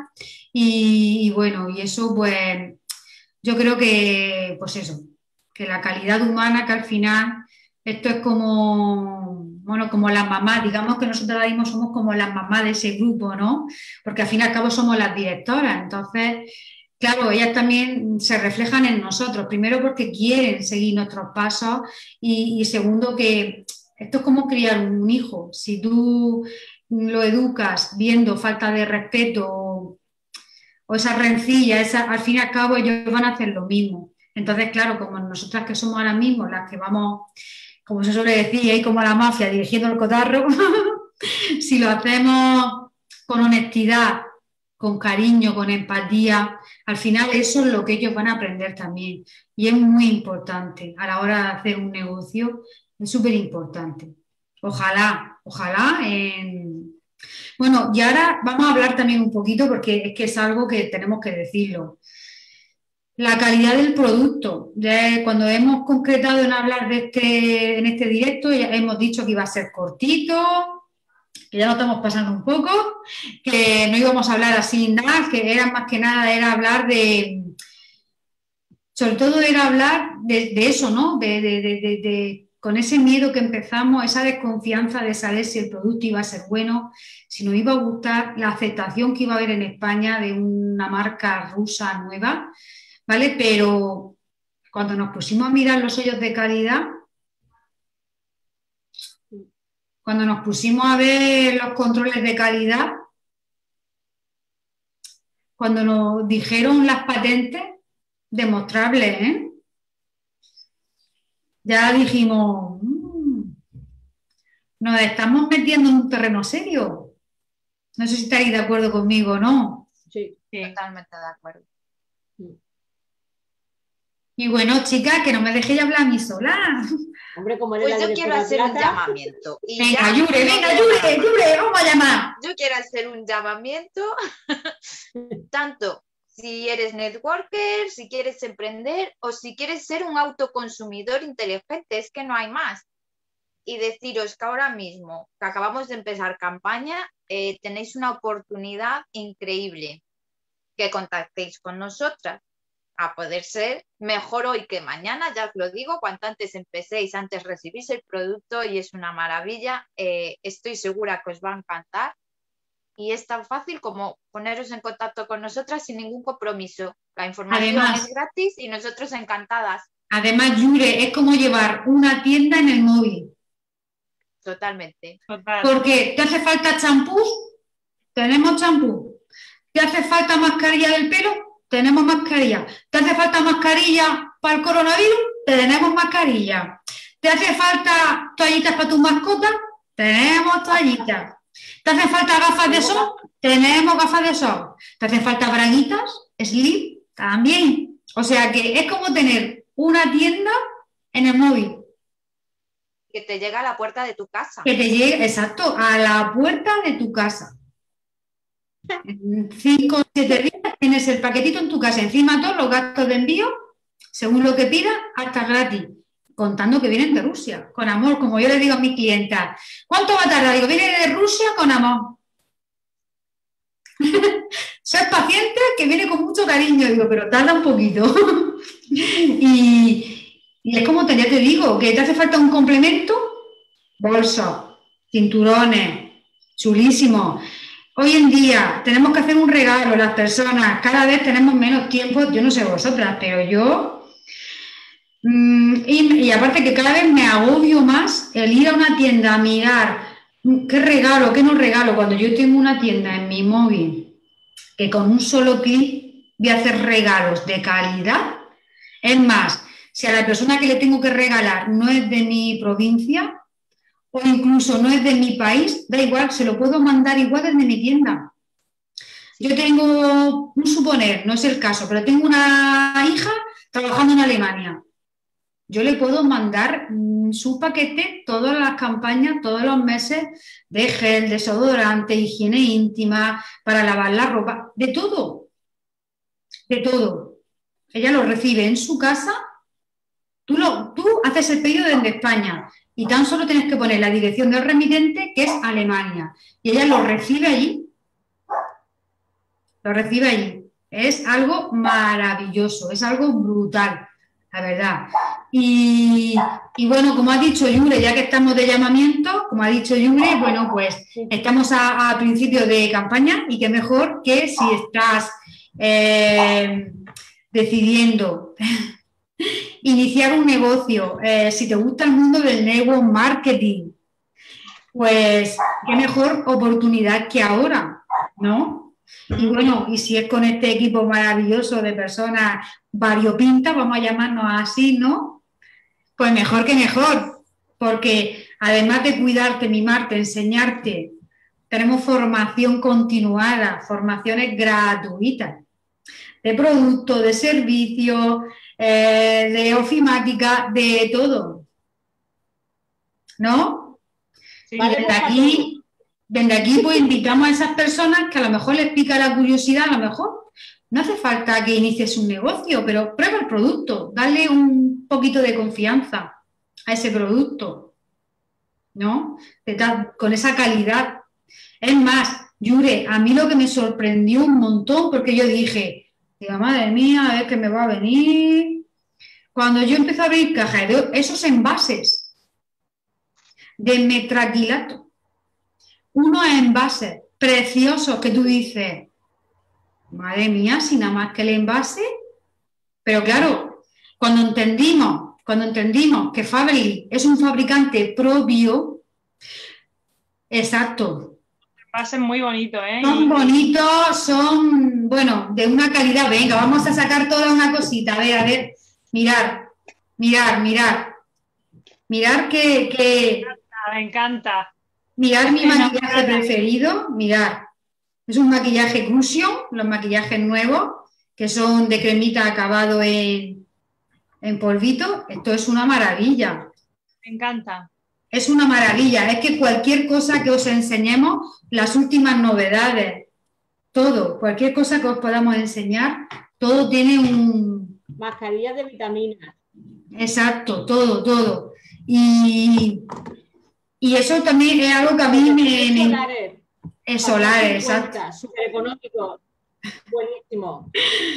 Speaker 1: y, y bueno, y eso pues... Yo creo que, pues eso, que la calidad humana, que al final esto es como, bueno, como las mamás, digamos que nosotros ahora mismo somos como las mamás de ese grupo, ¿no? Porque al fin y al cabo somos las directoras, entonces, claro, ellas también se reflejan en nosotros, primero porque quieren seguir nuestros pasos y, y segundo que esto es como criar un hijo, si tú lo educas viendo falta de respeto o esa rencilla, esa, al fin y al cabo ellos van a hacer lo mismo. Entonces, claro, como nosotras que somos ahora mismo las que vamos, como se suele decir, ahí como la mafia dirigiendo el cotarro, si lo hacemos con honestidad, con cariño, con empatía, al final eso es lo que ellos van a aprender también. Y es muy importante a la hora de hacer un negocio, es súper importante. Ojalá, ojalá en... Bueno, y ahora vamos a hablar también un poquito, porque es que es algo que tenemos que decirlo. La calidad del producto. Ya cuando hemos concretado en hablar de este, en este directo, ya hemos dicho que iba a ser cortito, que ya lo estamos pasando un poco, que no íbamos a hablar así nada, que era más que nada, era hablar de, sobre todo era hablar de, de eso, ¿no? De, de, de, de, de con ese miedo que empezamos, esa desconfianza de saber si el producto iba a ser bueno, si nos iba a gustar, la aceptación que iba a haber en España de una marca rusa nueva, ¿vale? Pero cuando nos pusimos a mirar los sellos de calidad, cuando nos pusimos a ver los controles de calidad, cuando nos dijeron las patentes demostrables, ¿eh? Ya dijimos, mmm, nos estamos metiendo en un terreno serio. No sé si estáis de acuerdo conmigo o no.
Speaker 2: Sí,
Speaker 3: sí, totalmente de acuerdo.
Speaker 1: Y bueno, chicas, que no me dejéis hablar a mí sola.
Speaker 2: Hombre, como
Speaker 3: pues yo quiero hacer un llamamiento. Y
Speaker 1: venga,
Speaker 3: ya,
Speaker 1: Yure, venga, Yure, Yure, vamos a llamar.
Speaker 3: Yo quiero hacer un llamamiento, tanto si eres networker, si quieres emprender o si quieres ser un autoconsumidor inteligente, es que no hay más. Y deciros que ahora mismo, que acabamos de empezar campaña, eh, tenéis una oportunidad increíble, que contactéis con nosotras, a poder ser mejor hoy que mañana, ya os lo digo, cuanto antes empecéis, antes recibís el producto y es una maravilla, eh, estoy segura que os va a encantar y es tan fácil como poneros en contacto con nosotras sin ningún compromiso. La información además, es gratis y nosotros encantadas.
Speaker 1: Además, Yure, es como llevar una tienda en el móvil.
Speaker 3: Totalmente.
Speaker 4: Total.
Speaker 1: Porque ¿te hace falta champú? Tenemos champú. ¿Te hace falta mascarilla del pelo? Tenemos mascarilla. ¿Te hace falta mascarilla para el coronavirus? Tenemos mascarilla. ¿Te hace falta toallitas para tus mascotas? tenemos toallitas. ¿Te hacen falta gafas de sol? Tenemos gafas de sol. ¿Te hacen falta braguitas? Slip, también. O sea que es como tener una tienda en el móvil.
Speaker 3: Que te llega a la puerta de tu casa.
Speaker 1: Que te llegue, exacto, a la puerta de tu casa. En cinco o siete días tienes el paquetito en tu casa. Encima todos los gastos de envío, según lo que pidas, hasta gratis. Contando que vienen de Rusia, con amor, como yo le digo a mis clientas. ¿Cuánto va a tardar? Digo, viene de Rusia con amor. Soy paciente que viene con mucho cariño, digo, pero tarda un poquito. y, y es como te, ya te digo, que te hace falta un complemento, bolsos, cinturones, chulísimos. Hoy en día tenemos que hacer un regalo a las personas, cada vez tenemos menos tiempo, yo no sé vosotras, pero yo... Y, y aparte que cada vez me agobio más el ir a una tienda a mirar qué regalo, qué no regalo, cuando yo tengo una tienda en mi móvil que con un solo clic voy a hacer regalos de calidad. Es más, si a la persona que le tengo que regalar no es de mi provincia o incluso no es de mi país, da igual, se lo puedo mandar igual desde mi tienda. Yo tengo, un suponer, no es el caso, pero tengo una hija trabajando en Alemania. Yo le puedo mandar mmm, su paquete, todas las campañas, todos los meses de gel, desodorante, higiene íntima, para lavar la ropa, de todo, de todo. Ella lo recibe en su casa, tú, lo, tú haces el pedido desde España y tan solo tienes que poner la dirección del remitente, que es Alemania, y ella lo recibe allí, lo recibe allí. Es algo maravilloso, es algo brutal, la verdad. Y, y bueno, como ha dicho Yure, ya que estamos de llamamiento, como ha dicho Yure, bueno, pues estamos a, a principio de campaña y qué mejor que si estás eh, decidiendo iniciar un negocio, eh, si te gusta el mundo del network marketing, pues qué mejor oportunidad que ahora, ¿no? Y bueno, y si es con este equipo maravilloso de personas variopintas, vamos a llamarnos así, ¿no? Pues mejor que mejor, porque además de cuidarte, mimarte, enseñarte, tenemos formación continuada, formaciones gratuitas, de producto, de servicio, eh, de ofimática, de todo, ¿no? Sí, y desde aquí, desde aquí pues invitamos a esas personas que a lo mejor les pica la curiosidad, a lo mejor no hace falta que inicies un negocio, pero prueba el producto, dale un poquito de confianza a ese producto, ¿no? Con esa calidad. Es más, Yure, a mí lo que me sorprendió un montón, porque yo dije, digo, madre mía, a ver qué me va a venir. Cuando yo empecé a abrir cajas de esos envases de metraquilato, unos envases preciosos que tú dices, madre mía, si nada más que el envase. Pero claro, cuando entendimos, cuando entendimos que Faberlic es un fabricante propio, exacto.
Speaker 4: Envases muy bonitos, ¿eh?
Speaker 1: Son bonitos, son, bueno, de una calidad. Venga, vamos a sacar toda una cosita. A ver, a ver, mirar, mirar, mirar. Mirar que... que
Speaker 4: me encanta.
Speaker 1: Mirar mi maquillaje preferido, mirar. Es un maquillaje Crucion, los maquillajes nuevos, que son de cremita acabado en, en polvito. Esto es una maravilla.
Speaker 4: Me encanta.
Speaker 1: Es una maravilla. Es que cualquier cosa que os enseñemos, las últimas novedades, todo, cualquier cosa que os podamos enseñar, todo tiene un...
Speaker 2: Mascarillas de vitaminas.
Speaker 1: Exacto, todo, todo. Y, y eso también es algo que a mí me... me...
Speaker 2: Solares.
Speaker 1: Es solares, exacto.
Speaker 2: Súper económico, buenísimo.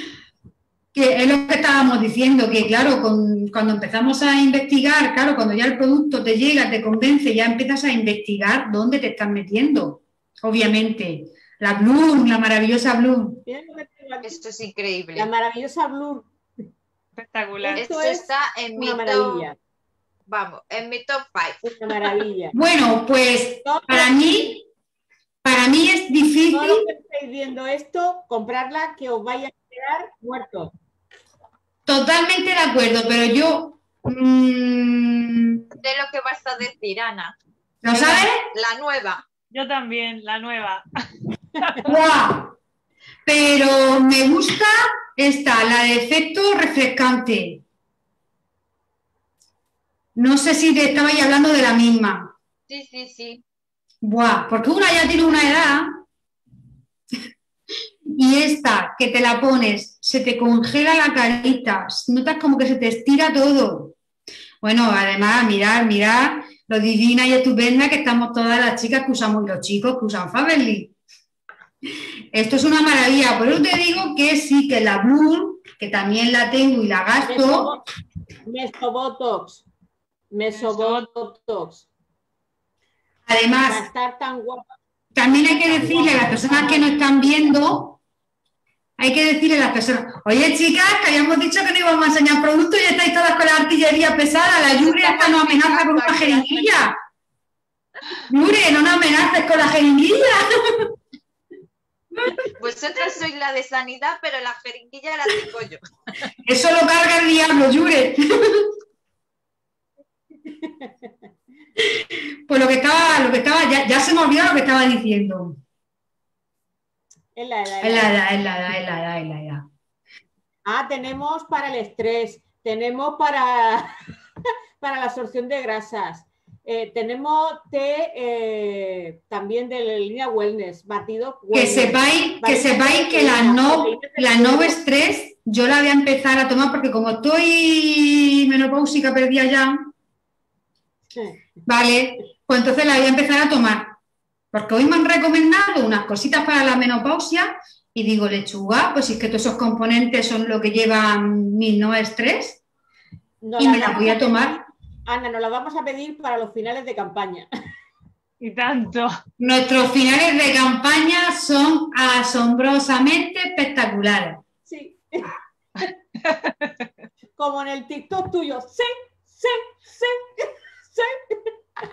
Speaker 1: Que es lo que estábamos diciendo, que claro, con, cuando empezamos a investigar, claro, cuando ya el producto te llega, te convence, ya empiezas a investigar dónde te estás metiendo, obviamente. La Bloom, la maravillosa Bloom.
Speaker 3: Esto es increíble.
Speaker 2: La maravillosa Bloom.
Speaker 4: Espectacular.
Speaker 3: Esto, Esto está en mi
Speaker 2: maravilla.
Speaker 3: top, vamos, en mi top five.
Speaker 2: Una maravilla.
Speaker 1: Bueno, pues para mí, para mí es difícil.
Speaker 2: Todos los que estáis viendo esto, comprarla, que os vaya a quedar muertos.
Speaker 1: Totalmente de acuerdo, pero yo... Mmm...
Speaker 3: De lo que vas a decir, Ana.
Speaker 1: ¿Lo sabes?
Speaker 3: La nueva.
Speaker 4: Yo también, la nueva.
Speaker 1: ¡Guau! Pero me gusta esta, la de efecto refrescante. No sé si te estabais hablando de la misma.
Speaker 3: Sí, sí, sí.
Speaker 1: Buah, porque una ya tiene una edad y esta que te la pones, se te congela la carita, notas como que se te estira todo. Bueno, además, mirar, mirar lo divina y estupenda que estamos todas las chicas que usamos, los chicos que usan Faberlic. Esto es una maravilla, por eso te digo que sí, que la Blur, que también la tengo y la gasto.
Speaker 2: Mesobotox. Mesobotox.
Speaker 1: Además,
Speaker 2: Para estar tan guapa.
Speaker 1: También hay que decirle a las personas que nos están viendo, hay que decirle a las personas, oye chicas, que habíamos dicho que no íbamos a enseñar productos y estáis todas con la artillería pesada, la Yure hasta nos amenaza con una jeringuilla. Yure, no nos amenaces con la jeringuilla.
Speaker 3: Vosotras sois la de sanidad, pero la jeringuilla la tengo yo.
Speaker 1: Eso lo carga el diablo, Yure. Pues lo que estaba, lo que estaba, ya, ya se me olvidó lo que estaba diciendo.
Speaker 2: Es la edad.
Speaker 1: Es la edad, es la edad, es la edad, es la edad.
Speaker 2: Ah, tenemos para el estrés, tenemos para, para la absorción de grasas, eh, tenemos té eh, también de la línea Wellness, batido
Speaker 1: Que
Speaker 2: wellness.
Speaker 1: sepáis, que sepáis que la no, la no estrés, yo la voy a empezar a tomar porque como estoy menopáusica perdida ya, vale, pues entonces la voy a empezar a tomar. Porque hoy me han recomendado unas cositas para la menopausia y digo, lechuga, pues si es que todos esos componentes son lo que llevan mi no estrés
Speaker 2: No
Speaker 1: y
Speaker 2: la
Speaker 1: me la voy a tomar.
Speaker 2: Ana, nos la vamos a pedir para los finales de campaña.
Speaker 4: Y tanto.
Speaker 1: Nuestros finales de campaña son asombrosamente espectaculares.
Speaker 2: Sí. Como en el TikTok tuyo. Sí, sí, sí, sí.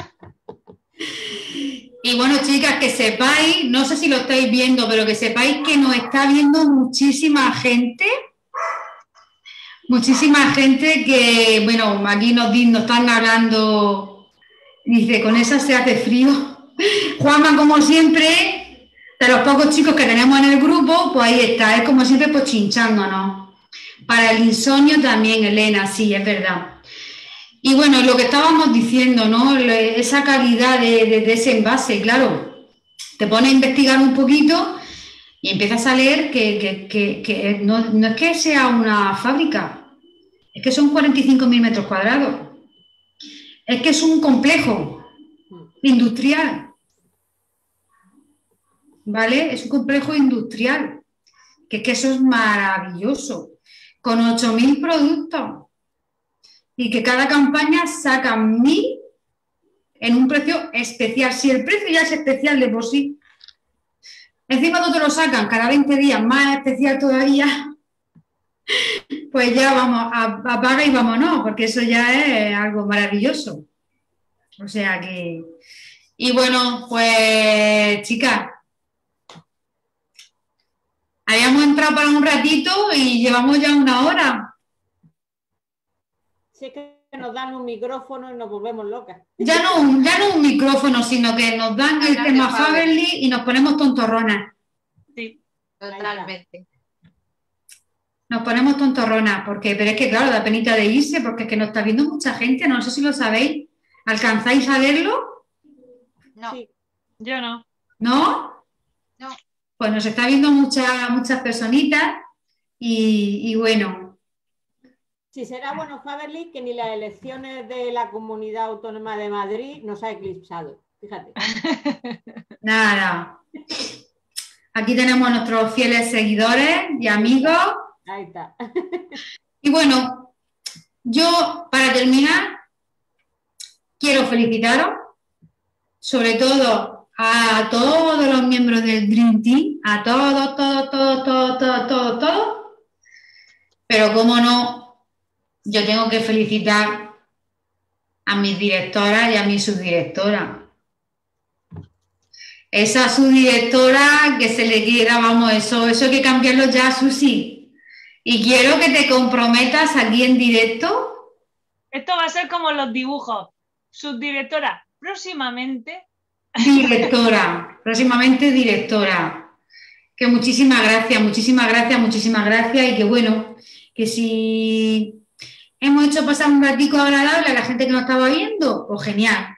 Speaker 1: Y bueno, chicas, que sepáis, no sé si lo estáis viendo, pero que sepáis que nos está viendo muchísima gente. Muchísima gente que, bueno, aquí nos, nos están hablando, dice, con esa se hace frío. Juanma, como siempre, de los pocos chicos que tenemos en el grupo, pues ahí está, es como siempre, pues chinchándonos. Para el insomnio también, Elena, sí, es verdad. Y bueno, lo que estábamos diciendo, ¿no? Esa calidad de, de, de ese envase, claro, te pones a investigar un poquito y empiezas a leer que, que, que, que no, no es que sea una fábrica, es que son cuarenta y cinco mil metros cuadrados, es que es un complejo industrial, ¿vale? Es un complejo industrial, que es que eso es maravilloso, con ocho mil productos. Y que cada campaña saca mil en un precio especial. Si el precio ya es especial de por sí, encima no te lo sacan cada veinte días más especial todavía, pues ya vamos, apaga y vámonos, porque eso ya es algo maravilloso. O sea que... Y bueno, pues chicas, habíamos entrado para un ratito y llevamos ya una hora.
Speaker 2: Sí, que nos dan un micrófono y nos volvemos locas.
Speaker 1: Ya no, ya no un micrófono, sino que nos dan el tema Faberlic y nos ponemos tontorronas.
Speaker 4: Sí,
Speaker 3: totalmente.
Speaker 1: Nos ponemos tontorronas, porque, pero es que claro, da penita de irse, porque es que nos está viendo mucha gente, no sé si lo sabéis. ¿Alcanzáis a verlo?
Speaker 3: No.
Speaker 2: Sí.
Speaker 4: Yo no.
Speaker 1: ¿No?
Speaker 3: No.
Speaker 1: Pues nos está viendo muchas, muchas personitas y, y bueno.
Speaker 2: Si será bueno Faberlic que ni las elecciones de la Comunidad Autónoma de Madrid nos ha eclipsado. Fíjate.
Speaker 1: Nada. Aquí tenemos a nuestros fieles seguidores y amigos.
Speaker 2: Ahí está.
Speaker 1: Y bueno, yo para terminar quiero felicitaros, sobre todo a todos los miembros del Dream Team, a todos, todos, todos, todos, todos, todos, todos. Pero cómo no, yo tengo que felicitar a mis directoras y a mi subdirectora. Esa subdirectora que se le quiera, vamos, eso, eso hay que cambiarlo ya, Susi. Y quiero que te comprometas aquí en directo.
Speaker 4: Esto va a ser como los dibujos. Subdirectora, próximamente...
Speaker 1: Directora, próximamente directora. Que muchísimas gracias, muchísimas gracias, muchísimas gracias y que bueno, que si hemos hecho pasar un ratico agradable a la gente que nos estaba viendo, pues genial.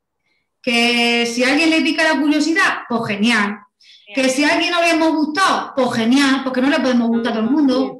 Speaker 1: Que si a alguien le pica la curiosidad, pues genial. Que si a alguien no le hemos gustado, pues genial, porque no le podemos gustar a todo el mundo.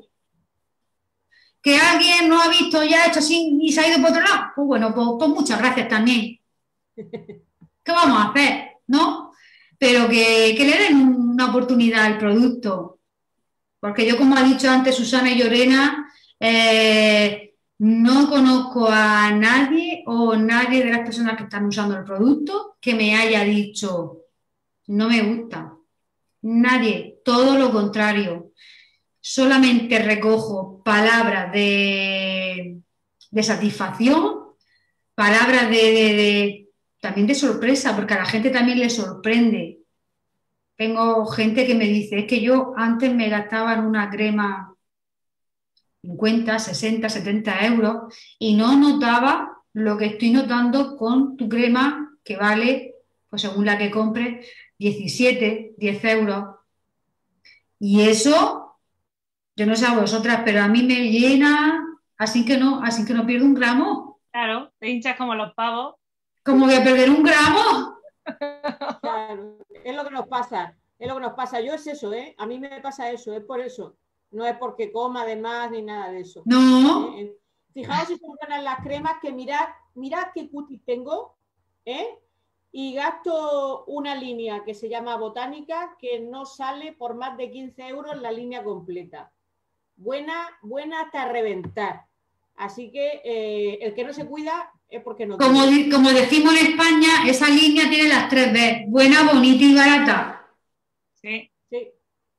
Speaker 1: Que alguien no ha visto y ha hecho así y se ha ido por otro lado, pues bueno, pues, pues muchas gracias también. ¿Qué vamos a hacer? ¿No? Pero que, que le den una oportunidad al producto. Porque yo, como ha dicho antes Susana y Lorena, eh, no conozco a nadie o nadie de las personas que están usando el producto que me haya dicho, no me gusta. Nadie, todo lo contrario. Solamente recojo palabras de, de satisfacción, palabras de, de, de, también de sorpresa, porque a la gente también le sorprende. Tengo gente que me dice, es que yo antes me gastaba en una crema cincuenta, sesenta, setenta euros y no notaba lo que estoy notando con tu crema que vale, pues según la que compre, diecisiete, diez euros. Y eso... Yo no sé a vosotras, pero a mí me llena, así que no, así que no pierdo un gramo.
Speaker 4: Claro, te hinchas como los pavos.
Speaker 1: ¿Cómo voy a perder un gramo?
Speaker 2: Claro, es lo que nos pasa, es lo que nos pasa. Yo es eso, ¿eh? A mí me pasa eso, es por eso. No es porque coma de más ni nada de eso.
Speaker 1: No.
Speaker 2: ¿Eh? Fijaos si son buenas las cremas, que mirad, mirad qué cutis tengo, ¿eh? Y gasto una línea que se llama Botánica, que no sale por más de quince euros la línea completa. Buena, buena hasta reventar. Así que eh, el que no se cuida es porque no
Speaker 1: como,
Speaker 2: quiere.
Speaker 1: como decimos en España, esa línea tiene las tres B, buena, bonita y barata.
Speaker 4: Sí.
Speaker 2: Sí.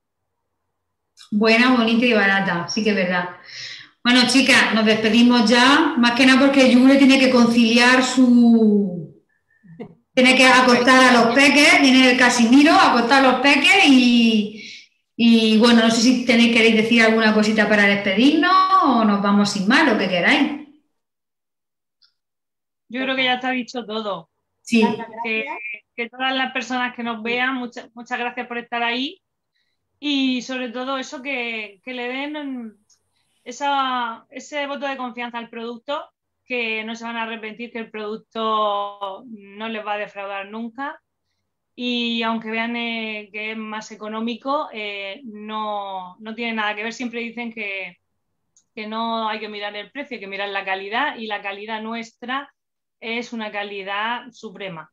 Speaker 1: Buena, bonita y barata, sí que es verdad. Bueno, chicas, nos despedimos ya, más que nada porque Yure tiene que conciliar su... Tiene que acostar a los peques, viene el Casimiro, acostar a los peques y... Y bueno, no sé si tenéis, queréis decir alguna cosita para despedirnos o nos vamos sin más, lo que queráis.
Speaker 4: Yo creo que ya está dicho todo.
Speaker 1: Sí.
Speaker 4: Que, que todas las personas que nos vean, muchas, muchas gracias por estar ahí. Y sobre todo eso, que, que le den esa, ese voto de confianza al producto, que no se van a arrepentir, que el producto no les va a defraudar nunca. Y aunque vean eh, que es más económico, eh, no, no tiene nada que ver. Siempre dicen que, que no hay que mirar el precio, hay que mirar la calidad, y la calidad nuestra es una calidad suprema.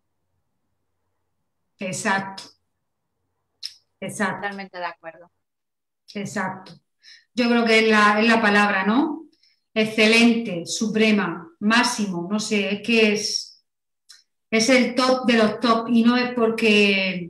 Speaker 1: Exacto. Exacto.
Speaker 3: Totalmente de acuerdo.
Speaker 1: Exacto. Yo creo que es la, es la palabra, ¿no? Excelente, suprema, máximo, no sé, es que es, es el top de los top y no es porque,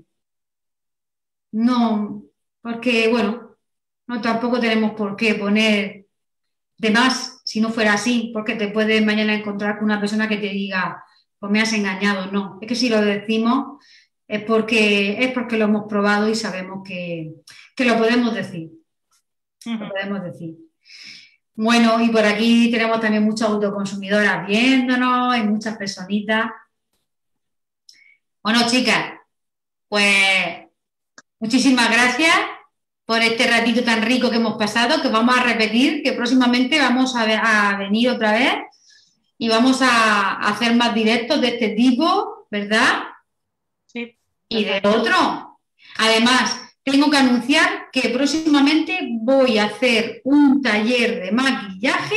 Speaker 1: no, porque, bueno, no tampoco tenemos por qué poner de más si no fuera así, porque te puedes mañana encontrar con una persona que te diga, pues me has engañado, no, es que si lo decimos es porque, es porque lo hemos probado y sabemos que, que lo podemos decir.
Speaker 4: Uh-huh.
Speaker 1: Lo podemos decir. Bueno, y por aquí tenemos también muchas autoconsumidoras viéndonos, hay muchas personitas. Bueno, chicas, pues muchísimas gracias por este ratito tan rico que hemos pasado, que vamos a repetir, que próximamente vamos a, a venir otra vez y vamos a, a hacer más directos de este tipo, ¿verdad?
Speaker 4: Sí.
Speaker 1: Y de otro. Además, tengo que anunciar que próximamente voy a hacer un taller de maquillaje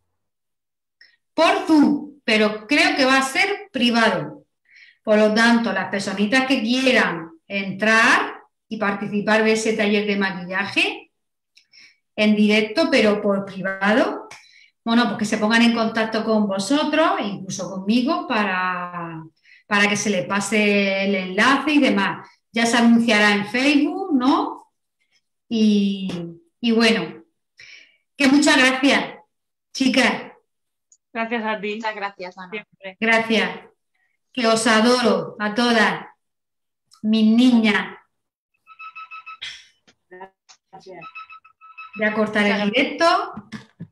Speaker 1: por Zoom, pero creo que va a ser privado. Por lo tanto, las personitas que quieran entrar y participar de ese taller de maquillaje en directo, pero por privado, bueno, pues que se pongan en contacto con vosotros, incluso conmigo, para, para que se les pase el enlace y demás. Ya se anunciará en Facebook, ¿no? Y, y bueno, que muchas gracias, chicas.
Speaker 4: Gracias a ti.
Speaker 3: Muchas gracias, Ana.
Speaker 4: Siempre.
Speaker 1: Gracias. Que os adoro a todas, mis niñas.
Speaker 2: Gracias.
Speaker 1: Voy a cortar el directo.